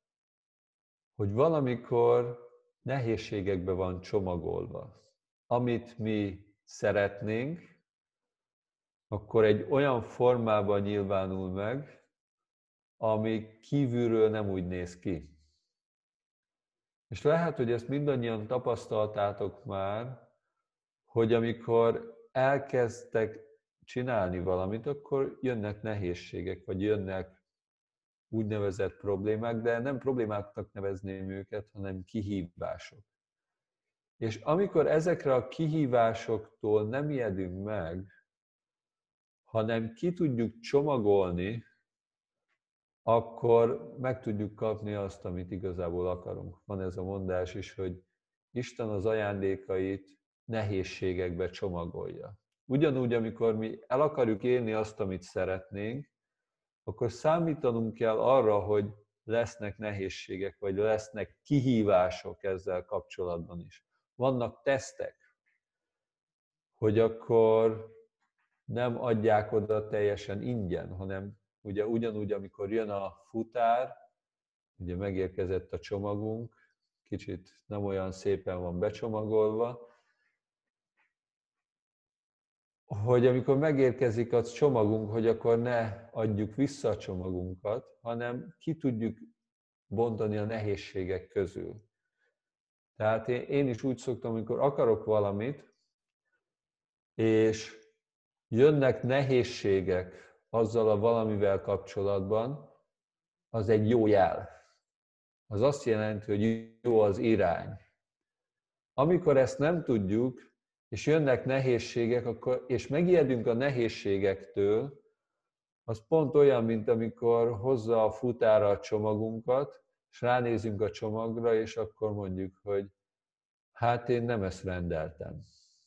valamikor nehézségekbe van csomagolva. Amit mi szeretnénk, akkor egy olyan formában nyilvánul meg, ami kívülről nem úgy néz ki. És lehet, hogy ezt mindannyian tapasztaltátok már, hogy amikor elkezdtek csinálni valamit, akkor jönnek nehézségek, vagy jönnek úgynevezett problémák, de nem problémáknak nevezném őket, hanem kihívások. És amikor ezekre a kihívásoktól nem ijedünk meg, hanem ki tudjuk csomagolni, akkor meg tudjuk kapni azt, amit igazából akarunk. Van ez a mondás is, hogy Isten az ajándékait nehézségekbe csomagolja. Ugyanúgy, amikor mi el akarjuk élni azt, amit szeretnénk, akkor számítanunk kell arra, hogy lesznek nehézségek, vagy lesznek kihívások ezzel kapcsolatban is. Vannak tesztek, hogy akkor nem adják oda teljesen ingyen, hanem ugye ugyanúgy, amikor jön a futár, ugye megérkezett a csomagunk, kicsit nem olyan szépen van becsomagolva, hogy amikor megérkezik a csomagunk, hogy akkor ne adjuk vissza a csomagunkat, hanem ki tudjuk bontani a nehézségek közül. Tehát én is úgy szoktam, amikor akarok valamit, és jönnek nehézségek azzal a valamivel kapcsolatban, az egy jó jel. Az azt jelenti, hogy jó az irány. Amikor ezt nem tudjuk, és jönnek nehézségek, és megijedünk a nehézségektől, az pont olyan, mint amikor hozza a futára a csomagunkat, és ránézünk a csomagra, és akkor mondjuk, hogy hát én nem ezt rendeltem.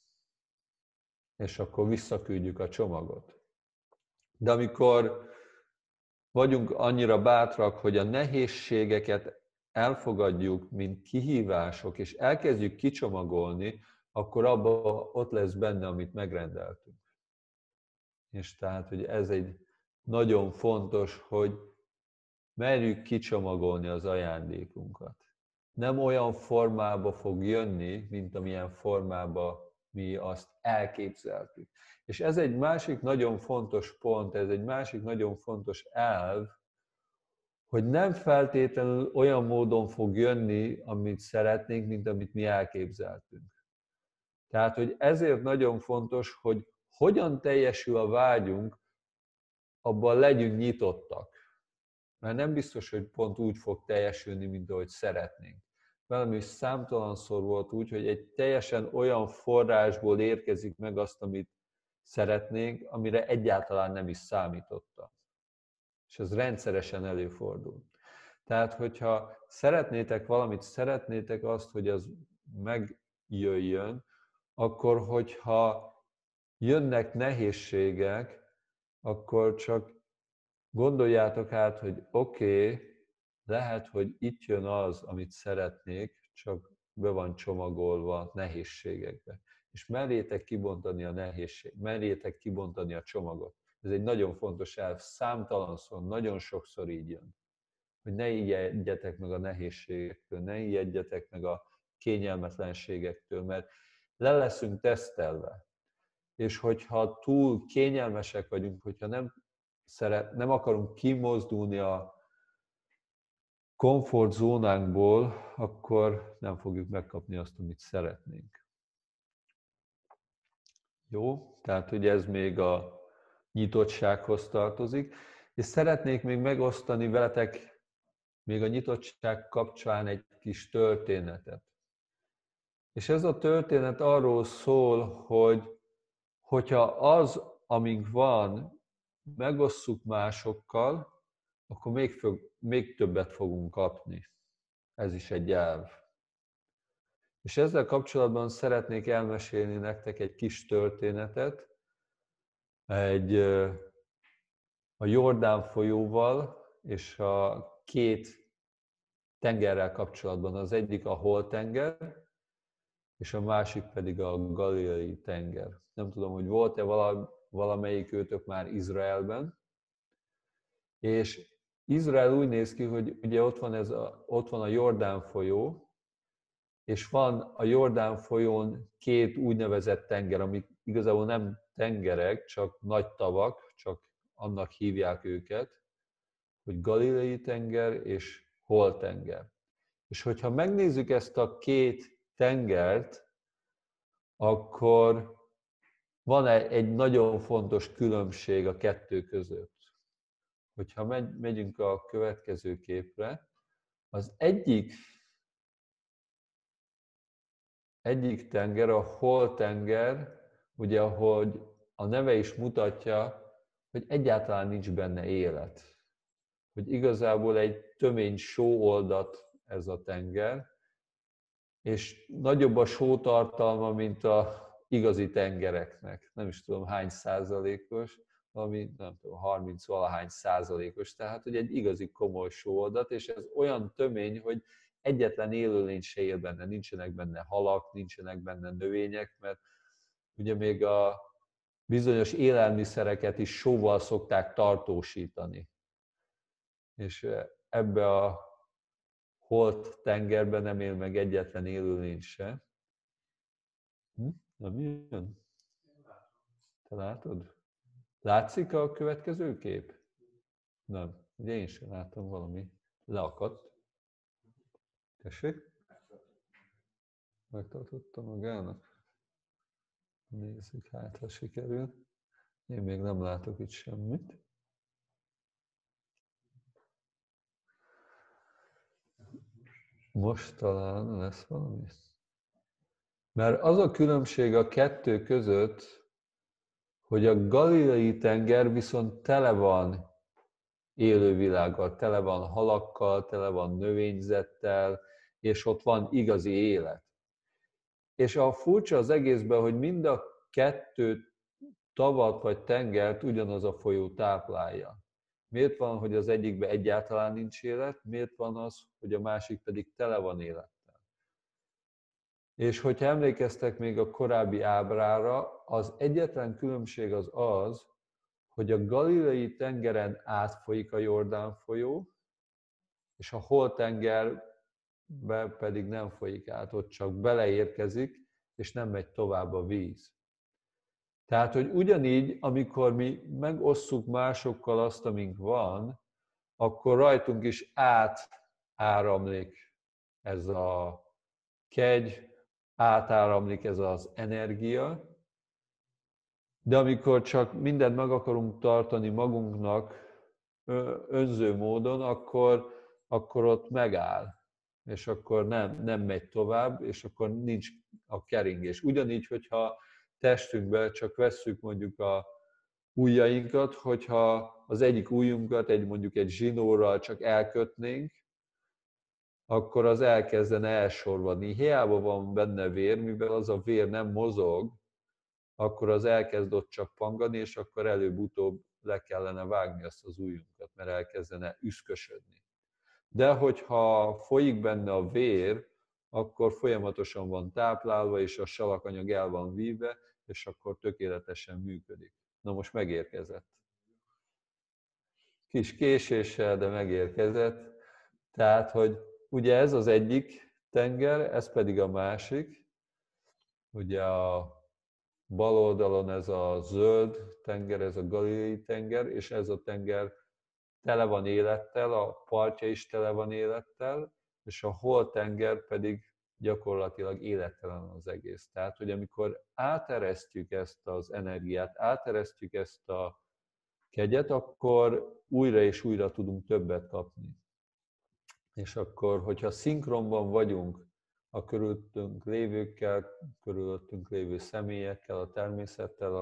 És akkor visszaküldjük a csomagot. De amikor vagyunk annyira bátrak, hogy a nehézségeket elfogadjuk, mint kihívások, és elkezdjük kicsomagolni, akkor abban ott lesz benne, amit megrendeltünk. És tehát, hogy ez egy nagyon fontos, hogy merjük kicsomagolni az ajándékunkat. Nem olyan formába fog jönni, mint amilyen formába mi azt elképzeltük. És ez egy másik nagyon fontos pont, ez egy másik nagyon fontos elv, hogy nem feltétlenül olyan módon fog jönni, amit szeretnénk, mint amit mi elképzeltünk. Tehát, hogy ezért nagyon fontos, hogy hogyan teljesül a vágyunk, abban legyünk nyitottak. Mert nem biztos, hogy pont úgy fog teljesülni, mint ahogy szeretnénk. Velem is számtalanszor volt úgy, hogy egy teljesen olyan forrásból érkezik meg azt, amit szeretnénk, amire egyáltalán nem is számítottam. És ez rendszeresen előfordul. Tehát, hogyha szeretnétek valamit, szeretnétek azt, hogy az megjöjjön, akkor, hogyha jönnek nehézségek, akkor csak gondoljátok át, hogy oké, lehet, hogy itt jön az, amit szeretnék, csak be van csomagolva nehézségekbe. És merjétek kibontani a merjétek kibontani a csomagot. Ez egy nagyon fontos elv, számtalanszor, nagyon sokszor így jön. Hogy ne ijedjetek meg a nehézségektől, ne ijedjetek meg a kényelmetlenségektől, mert le leszünk tesztelve. És hogyha túl kényelmesek vagyunk, hogyha nem akarunk kimozdulni a komfortzónánkból, akkor nem fogjuk megkapni azt, amit szeretnénk. Jó? Tehát, hogy ez még a nyitottsághoz tartozik. És szeretnék még megosztani veletek még a nyitottság kapcsán egy kis történetet. És ez a történet arról szól, hogyha az, amink van, megosszuk másokkal, akkor még többet fogunk kapni. Ez is egy elv. És ezzel kapcsolatban szeretnék elmesélni nektek egy kis történetet, a Jordán folyóval és a két tengerrel kapcsolatban. Az egyik a Hol-tenger, és a másik pedig a Galileai tenger. Nem tudom, hogy volt-e valamelyik őtök már Izraelben, és Izrael úgy néz ki, hogy ugye ott van a Jordán folyó, és van a Jordán folyón két úgynevezett tenger, amik igazából nem tengerek, csak nagy tavak, csak annak hívják őket, hogy Galileai tenger és Hol-tenger. És hogyha megnézzük ezt a két tengert, akkor van egy nagyon fontos különbség a kettő között. Hogyha megyünk a következő képre, az egyik tenger, a Hol-tenger, ugye ahogy a neve is mutatja, hogy egyáltalán nincs benne élet. Hogy igazából egy tömény sóoldat ez a tenger, és nagyobb a sótartalma, mint a igazi tengereknek. Nem is tudom hány százalékos, valami nem tudom, 30-valahány százalékos, tehát hogy egy igazi komoly sóoldat, és ez olyan tömény, hogy egyetlen élőlény se él benne, nincsenek benne halak, nincsenek benne növények, mert ugye még a bizonyos élelmiszereket is sóval szokták tartósítani. És ebbe a Holt-tengerben nem él meg egyetlen élőlény se. Nem jön? Te látod? Látszik a következő kép? Nem. Ugye én sem látom, valami leakadt. Tessék? Megtartotta magának? Nézzük, hát ha sikerül. Én még nem látok itt semmit. Most talán lesz valami. Mert az a különbség a kettő között, hogy a Galileai tenger viszont tele van élővilággal, tele van halakkal, tele van növényzettel, és ott van igazi élet. És a furcsa az egészben, hogy mind a kettő tavat vagy tengert ugyanaz a folyó táplálja. Miért van, hogy az egyikben egyáltalán nincs élet, miért van az, hogy a másik pedig tele van élettel? És hogyha emlékeztek még a korábbi ábrára, az egyetlen különbség az, hogy a Galileai tengeren átfolyik a Jordán folyó, és a Hol-tengerbe pedig nem folyik át, ott csak beleérkezik, és nem megy tovább a víz. Tehát, hogy ugyanígy, amikor mi megosszuk másokkal azt, amink van, akkor rajtunk is átáramlik ez a kegy, átáramlik ez az energia, de amikor csak mindent meg akarunk tartani magunknak önző módon, akkor ott megáll, és akkor nem megy tovább, és akkor nincs a keringés. Ugyanígy, hogyha testünkbe csak vesszük mondjuk a ujjainkat, hogyha az egyik ujjunkat mondjuk egy zsinórral csak elkötnénk, akkor az elkezdene elsorvadni. Hiába van benne vér, mivel az a vér nem mozog, akkor az elkezd ott csak pangani, és akkor előbb-utóbb le kellene vágni azt az ujjunkat, mert elkezdene üszkösödni. de hogyha folyik benne a vér, akkor folyamatosan van táplálva, és a salakanyag el van vívve, és akkor tökéletesen működik. Na most megérkezett. Kis késéssel, de megérkezett. Tehát, hogy ugye ez az egyik tenger, ez pedig a másik. Ugye a bal oldalon ez a zöld tenger, ez a Galileai tenger, és ez a tenger tele van élettel, a partja is tele van élettel, és a hol tenger pedig gyakorlatilag élettelen az egész. Tehát, hogy amikor áteresztjük ezt az energiát, áteresztjük ezt a kegyet, akkor újra és újra tudunk többet kapni. És akkor, hogyha szinkronban vagyunk a körülöttünk lévőkkel, körülöttünk lévő személyekkel, a természettel,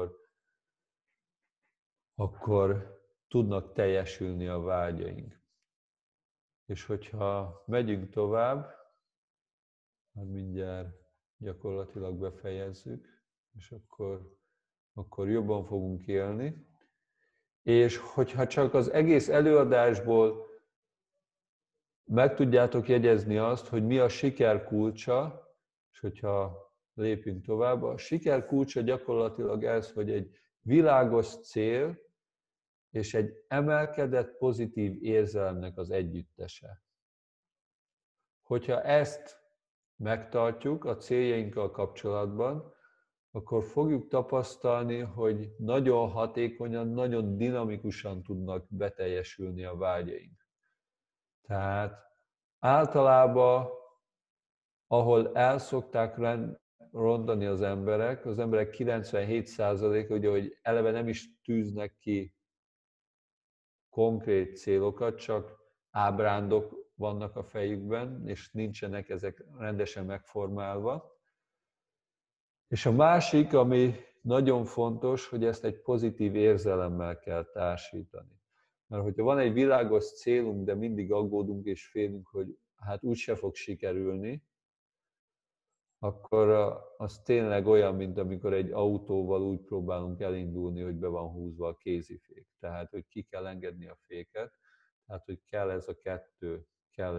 akkor tudnak teljesülni a vágyaink. És hogyha megyünk tovább, hát mindjárt gyakorlatilag befejezzük, és akkor jobban fogunk élni. És hogyha csak az egész előadásból meg tudjátok jegyezni azt, hogy mi a siker kulcsa, és hogyha lépünk tovább, a siker kulcsa gyakorlatilag ez, hogy egy világos cél és egy emelkedett pozitív érzelemnek az együttese. Hogyha ezt megtartjuk a céljainkkal kapcsolatban, akkor fogjuk tapasztalni, hogy nagyon hatékonyan, nagyon dinamikusan tudnak beteljesülni a vágyaink. Tehát általában, ahol el szokták rondani az emberek 97%-a, ugye, hogy eleve nem is tűznek ki konkrét célokat, csak ábrándok vannak a fejükben, és nincsenek ezek rendesen megformálva. És a másik, ami nagyon fontos, hogy ezt egy pozitív érzelemmel kell társítani. Mert hogyha van egy világos célunk, de mindig aggódunk és félünk, hogy hát úgyse fog sikerülni, akkor az tényleg olyan, mint amikor egy autóval úgy próbálunk elindulni, hogy be van húzva a kézifék. Tehát, hogy ki kell engedni a féket, tehát, hogy kell ez a kettő, kell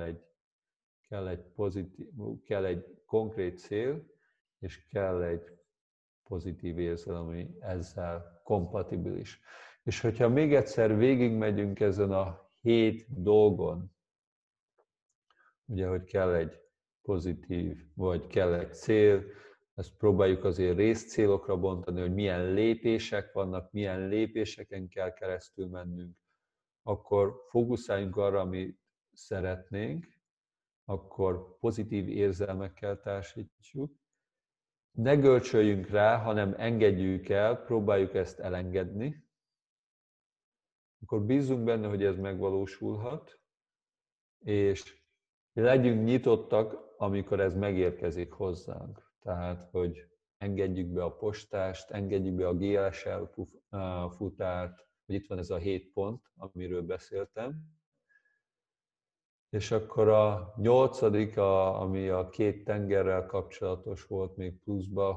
egy konkrét cél, és kell egy pozitív érzelem, ami ezzel kompatibilis. És hogyha még egyszer végigmegyünk ezen a 7 dolgon, ugye, hogy kell egy pozitív, vagy kell egy cél, ezt próbáljuk azért részcélokra bontani, hogy milyen lépések vannak, milyen lépéseken kell keresztül mennünk, akkor fókuszáljunk arra, amit szeretnénk, akkor pozitív érzelmekkel társítjuk. Ne görcsöljünk rá, hanem engedjük el, próbáljuk ezt elengedni. Akkor bízzunk benne, hogy ez megvalósulhat, és legyünk nyitottak, amikor ez megérkezik hozzánk. Tehát, hogy engedjük be a postást, engedjük be a GLSL futárt, hogy itt van ez a 7 pont, amiről beszéltem. És akkor a 8., ami a 2 tengerrel kapcsolatos volt még pluszba,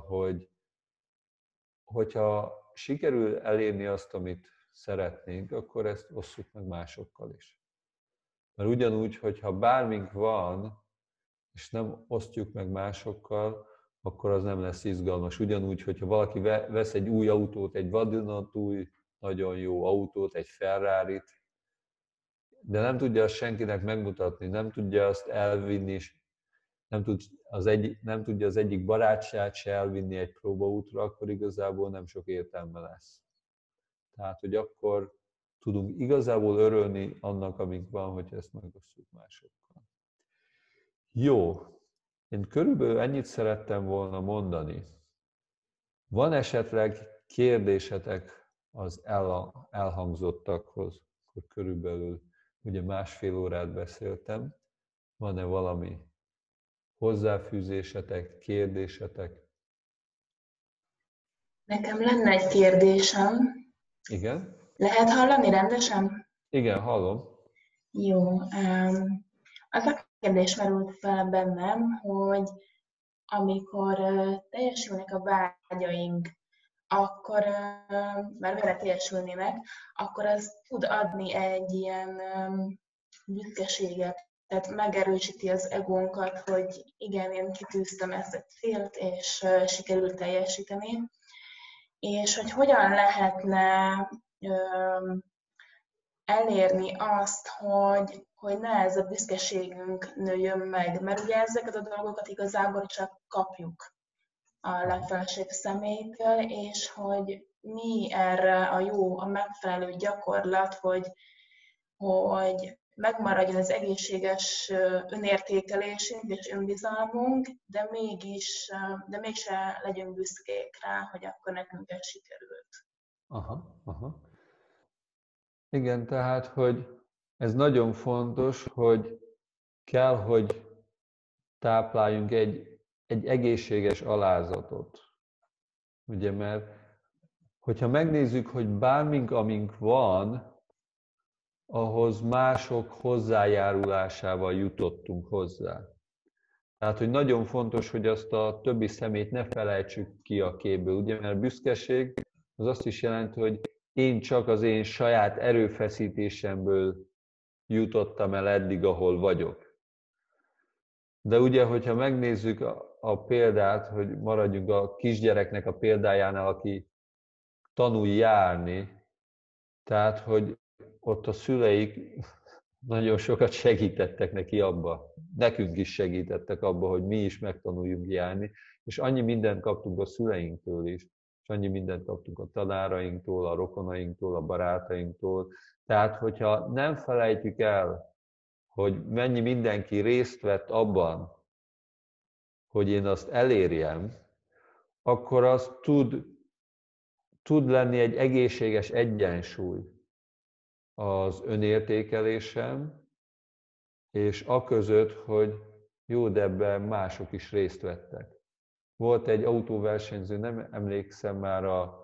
hogyha sikerül elérni azt, amit szeretnénk, akkor ezt osszuk meg másokkal is. Mert ugyanúgy, hogyha bármink van, és nem osztjuk meg másokkal, akkor az nem lesz izgalmas. Ugyanúgy, hogyha valaki vesz egy új autót, egy vadonatúj, nagyon jó autót, egy Ferrarit, de nem tudja azt senkinek megmutatni, nem tudja azt elvinni, nem tudja az egyik barátját se elvinni egy próbaútra, akkor igazából nem sok értelme lesz. Tehát, hogy akkor tudunk igazából örülni annak, amink van, hogy ezt megosztjuk másokkal. Jó, én körülbelül ennyit szerettem volna mondani. Van esetleg kérdésetek az elhangzottakhoz? Akkor körülbelül ugye 1,5 órát beszéltem. Van-e valami hozzáfűzésetek, kérdésetek? Nekem lenne egy kérdésem. Igen? Lehet hallani rendesen? Igen, hallom. Jó. Az a kérdés merült fel bennem, hogy amikor teljesülnek a vágyaink, akkor, már vele teljesülnének, akkor az tud adni egy ilyen büszkeséget, tehát megerősíti az egónkat, hogy igen, én kitűztem ezt a célt, és sikerült teljesíteni, és hogy hogyan lehetne elérni azt, hogy ne ez a büszkeségünk nőjön meg, mert ugye ezeket a dolgokat igazából csak kapjuk a legfelsőbb személytől, és hogy mi erre a megfelelő gyakorlat, hogy megmaradjon az egészséges önértékelésünk és önbizalmunk, de mégse legyünk büszkék rá, hogy akkor nekünk ez sikerült. Aha. Igen, tehát, hogy ez nagyon fontos, hogy kell, hogy tápláljunk egy egészséges alázatot. Ugye, mert hogyha megnézzük, hogy bármink, amink van, ahhoz mások hozzájárulásával jutottunk hozzá. Tehát, hogy nagyon fontos, hogy azt a többi szemét ne felejtsük ki a képből, ugye, mert büszkeség az azt is jelenti, hogy én csak az én saját erőfeszítésemből jutottam el eddig, ahol vagyok. De ugye, hogyha megnézzük a példát, hogy maradjunk a kisgyereknek a példájánál, aki tanul járni, tehát, hogy ott a szüleik nagyon sokat segítettek neki abba. Nekünk is segítettek abba, hogy mi is megtanuljunk járni, és annyi mindent kaptunk a szüleinktől is, és annyi mindent kaptunk a tanárainktól, a rokonainktól, a barátainktól. Tehát, hogyha nem felejtjük el, hogy mennyi mindenki részt vett abban, hogy én azt elérjem, akkor az tud lenni egy egészséges egyensúly az önértékelésem, és aközött, hogy jó, de ebben mások is részt vettek. Volt egy autóversenyző, nem emlékszem már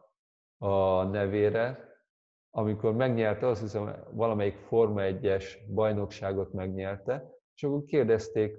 a nevére, amikor megnyerte, azt hiszem valamelyik Forma 1-es bajnokságot megnyerte, és akkor kérdezték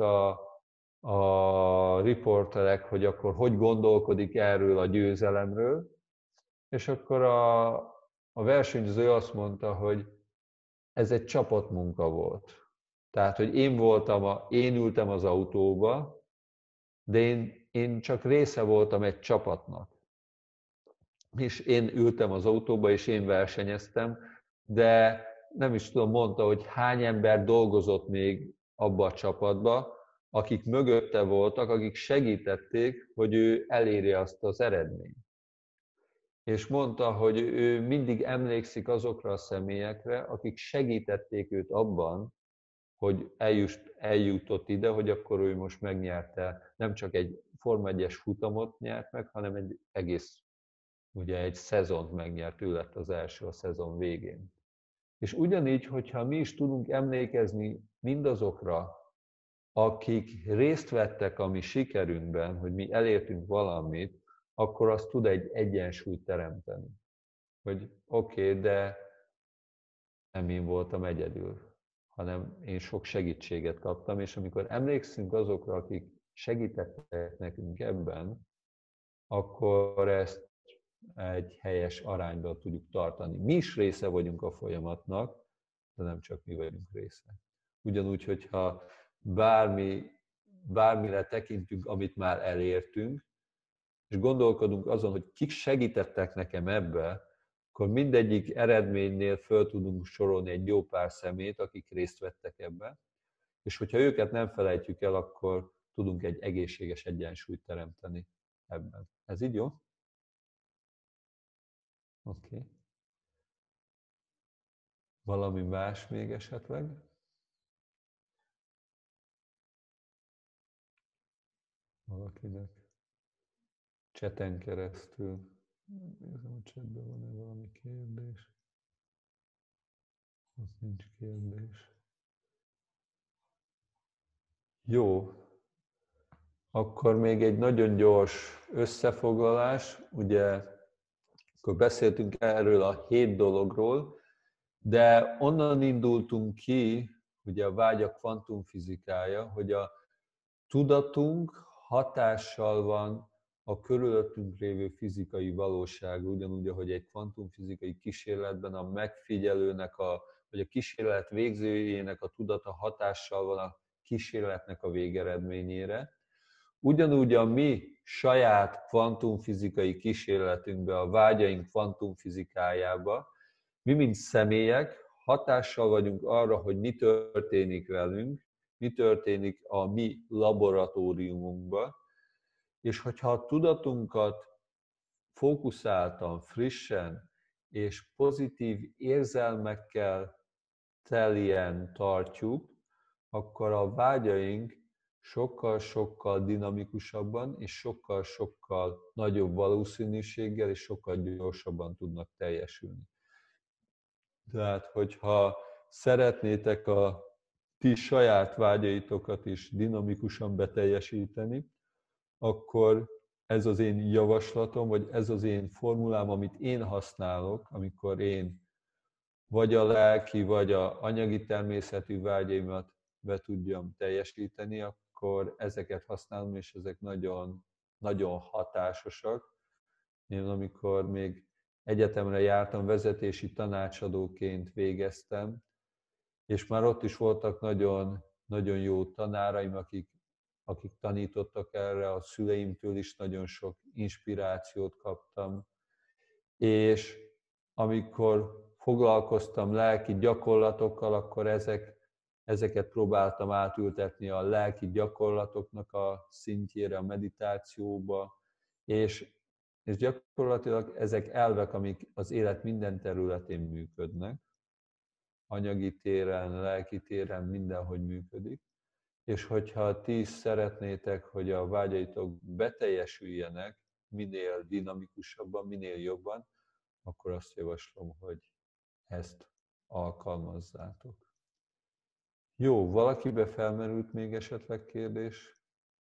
a riporterek, hogy akkor hogy gondolkodik erről a győzelemről, és akkor a versenyző azt mondta, hogy ez egy csapatmunka volt. Tehát, hogy én ültem az autóba, de én csak része voltam egy csapatnak. És én ültem az autóba, és én versenyeztem, de nem is tudom, mondta, hogy hány ember dolgozott még abba a csapatba, akik mögötte voltak, akik segítették, hogy ő elérje azt az eredményt. És mondta, hogy ő mindig emlékszik azokra a személyekre, akik segítették őt abban, hogy eljutott ide, hogy akkor ő most megnyerte, nem csak egy Forma 1-es futamot nyert meg, hanem egy egész, ugye egy szezont megnyert, ő lett az első a szezon végén. És ugyanígy, hogyha mi is tudunk emlékezni mindazokra, akik részt vettek a mi sikerünkben, hogy mi elértünk valamit, akkor az tud egy egyensúlyt teremteni. Hogy oké, de nem én voltam egyedül, hanem én sok segítséget kaptam, és amikor emlékszünk azokra, akik segítettek nekünk ebben, akkor ezt egy helyes arányban tudjuk tartani. Mi is része vagyunk a folyamatnak, de nem csak mi vagyunk része. Ugyanúgy, hogyha bármire tekintünk, amit már elértünk, és gondolkodunk azon, hogy kik segítettek nekem ebbe, akkor mindegyik eredménynél föl tudunk sorolni egy jó pár szemét, akik részt vettek ebben, és hogyha őket nem felejtjük el, akkor tudunk egy egészséges egyensúlyt teremteni ebben. Ez így jó? Oké. Valami más még esetleg? Valakinek cseten keresztül. Nézem, a csetben van-e valami kérdés. Ott nincs kérdés. Jó. Akkor még egy nagyon gyors összefoglalás. Ugye, akkor beszéltünk erről a 7 dologról, de onnan indultunk ki, ugye a vágyak kvantumfizikája, hogy a tudatunk hatással van a körülöttünk lévő fizikai valóságra, ugyanúgy, ahogy egy kvantumfizikai kísérletben a megfigyelőnek a hogy a kísérlet végzőjének a tudata hatással van a kísérletnek a végeredményére. Ugyanúgy a mi saját kvantumfizikai kísérletünkbe, a vágyaink kvantumfizikájába, mi, mint személyek, hatással vagyunk arra, hogy mi történik velünk, mi történik a mi laboratóriumunkban, és hogyha a tudatunkat fókuszáltan, frissen és pozitív érzelmekkel teljen tartjuk, akkor a vágyaink sokkal-sokkal dinamikusabban és sokkal-sokkal nagyobb valószínűséggel és sokkal gyorsabban tudnak teljesülni. Tehát, hogyha szeretnétek a ti saját vágyaitokat is dinamikusan beteljesíteni, akkor ez az én javaslatom, vagy ez az én formulám, amit én használok, amikor én vagy a lelki, vagy az anyagi természetű vágyaimat be tudjam teljesíteni, akkor ezeket használom, és ezek nagyon, nagyon hatásosak. Én amikor még egyetemre jártam, vezetési tanácsadóként végeztem, és már ott is voltak nagyon, nagyon jó tanáraim, akik tanítottak erre, a szüleimtől is nagyon sok inspirációt kaptam. És amikor foglalkoztam lelki gyakorlatokkal, akkor ezeket próbáltam átültetni a lelki gyakorlatoknak a szintjére, a meditációba, és gyakorlatilag ezek elvek, amik az élet minden területén működnek, anyagi téren, lelki téren, mindenhogy működik. És hogyha ti is szeretnétek, hogy a vágyaitok beteljesüljenek, minél dinamikusabban, minél jobban, akkor azt javaslom, hogy ezt alkalmazzátok. Jó, valakibe felmerült még esetleg kérdés?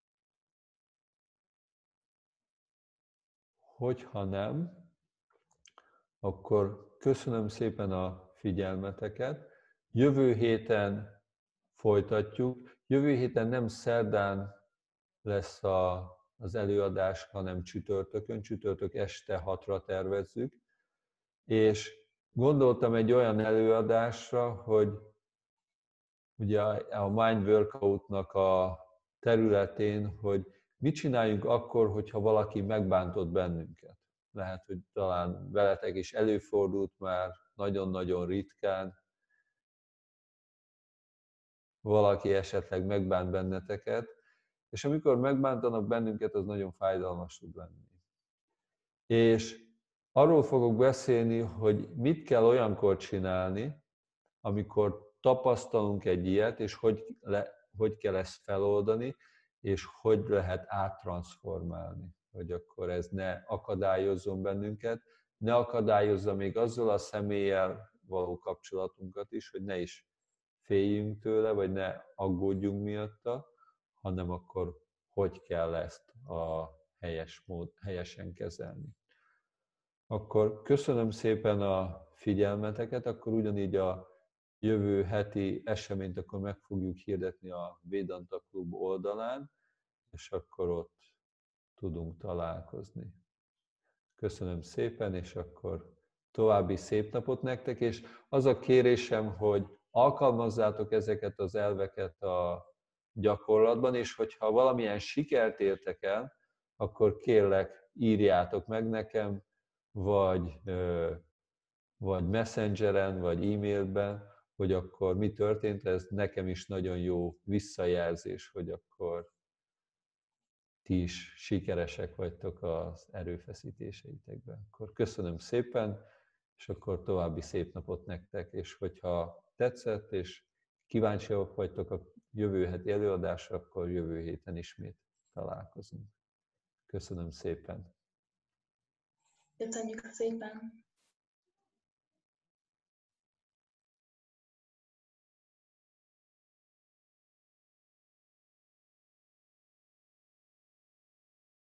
Hogyha nem, akkor köszönöm szépen a figyelmeteket. Jövő héten folytatjuk. Jövő héten nem szerdán lesz az előadás, hanem csütörtökön. Csütörtök este 6-ra tervezzük. És gondoltam egy olyan előadásra, hogy ugye a Mind Workout-nak a területén, hogy mit csináljunk akkor, hogyha valaki megbántott bennünket. Lehet, hogy talán veletek is előfordult már nagyon-nagyon ritkán, valaki esetleg megbánt benneteket, és amikor megbántanak bennünket, az nagyon fájdalmas tud lenni. És arról fogok beszélni, hogy mit kell olyankor csinálni, amikor tapasztalunk egy ilyet, és hogy kell ezt feloldani, és hogy lehet áttranszformálni, hogy akkor ez ne akadályozzon bennünket, ne akadályozza még azzal a személlyel való kapcsolatunkat is, hogy ne is féljünk tőle, vagy ne aggódjunk miatta, hanem akkor hogy kell ezt a helyesen kezelni. Akkor köszönöm szépen a figyelmeteket, akkor ugyanígy a jövő heti eseményt akkor meg fogjuk hirdetni a Vedanta Klub oldalán, és akkor ott tudunk találkozni. Köszönöm szépen, és akkor további szép napot nektek, és az a kérésem, hogy alkalmazzátok ezeket az elveket a gyakorlatban, és hogyha valamilyen sikert értek el, akkor kérlek, írjátok meg nekem, vagy Messengeren, vagy e-mailben, hogy akkor mi történt, ez nekem is nagyon jó visszajelzés, hogy akkor ti is sikeresek vagytok az erőfeszítéseitekben. Akkor köszönöm szépen, és akkor további szép napot nektek, és hogyha tetszett, és kíváncsiak vagytok a jövő heti előadásra, akkor jövő héten ismét találkozunk. Köszönöm szépen! Köszönjük szépen!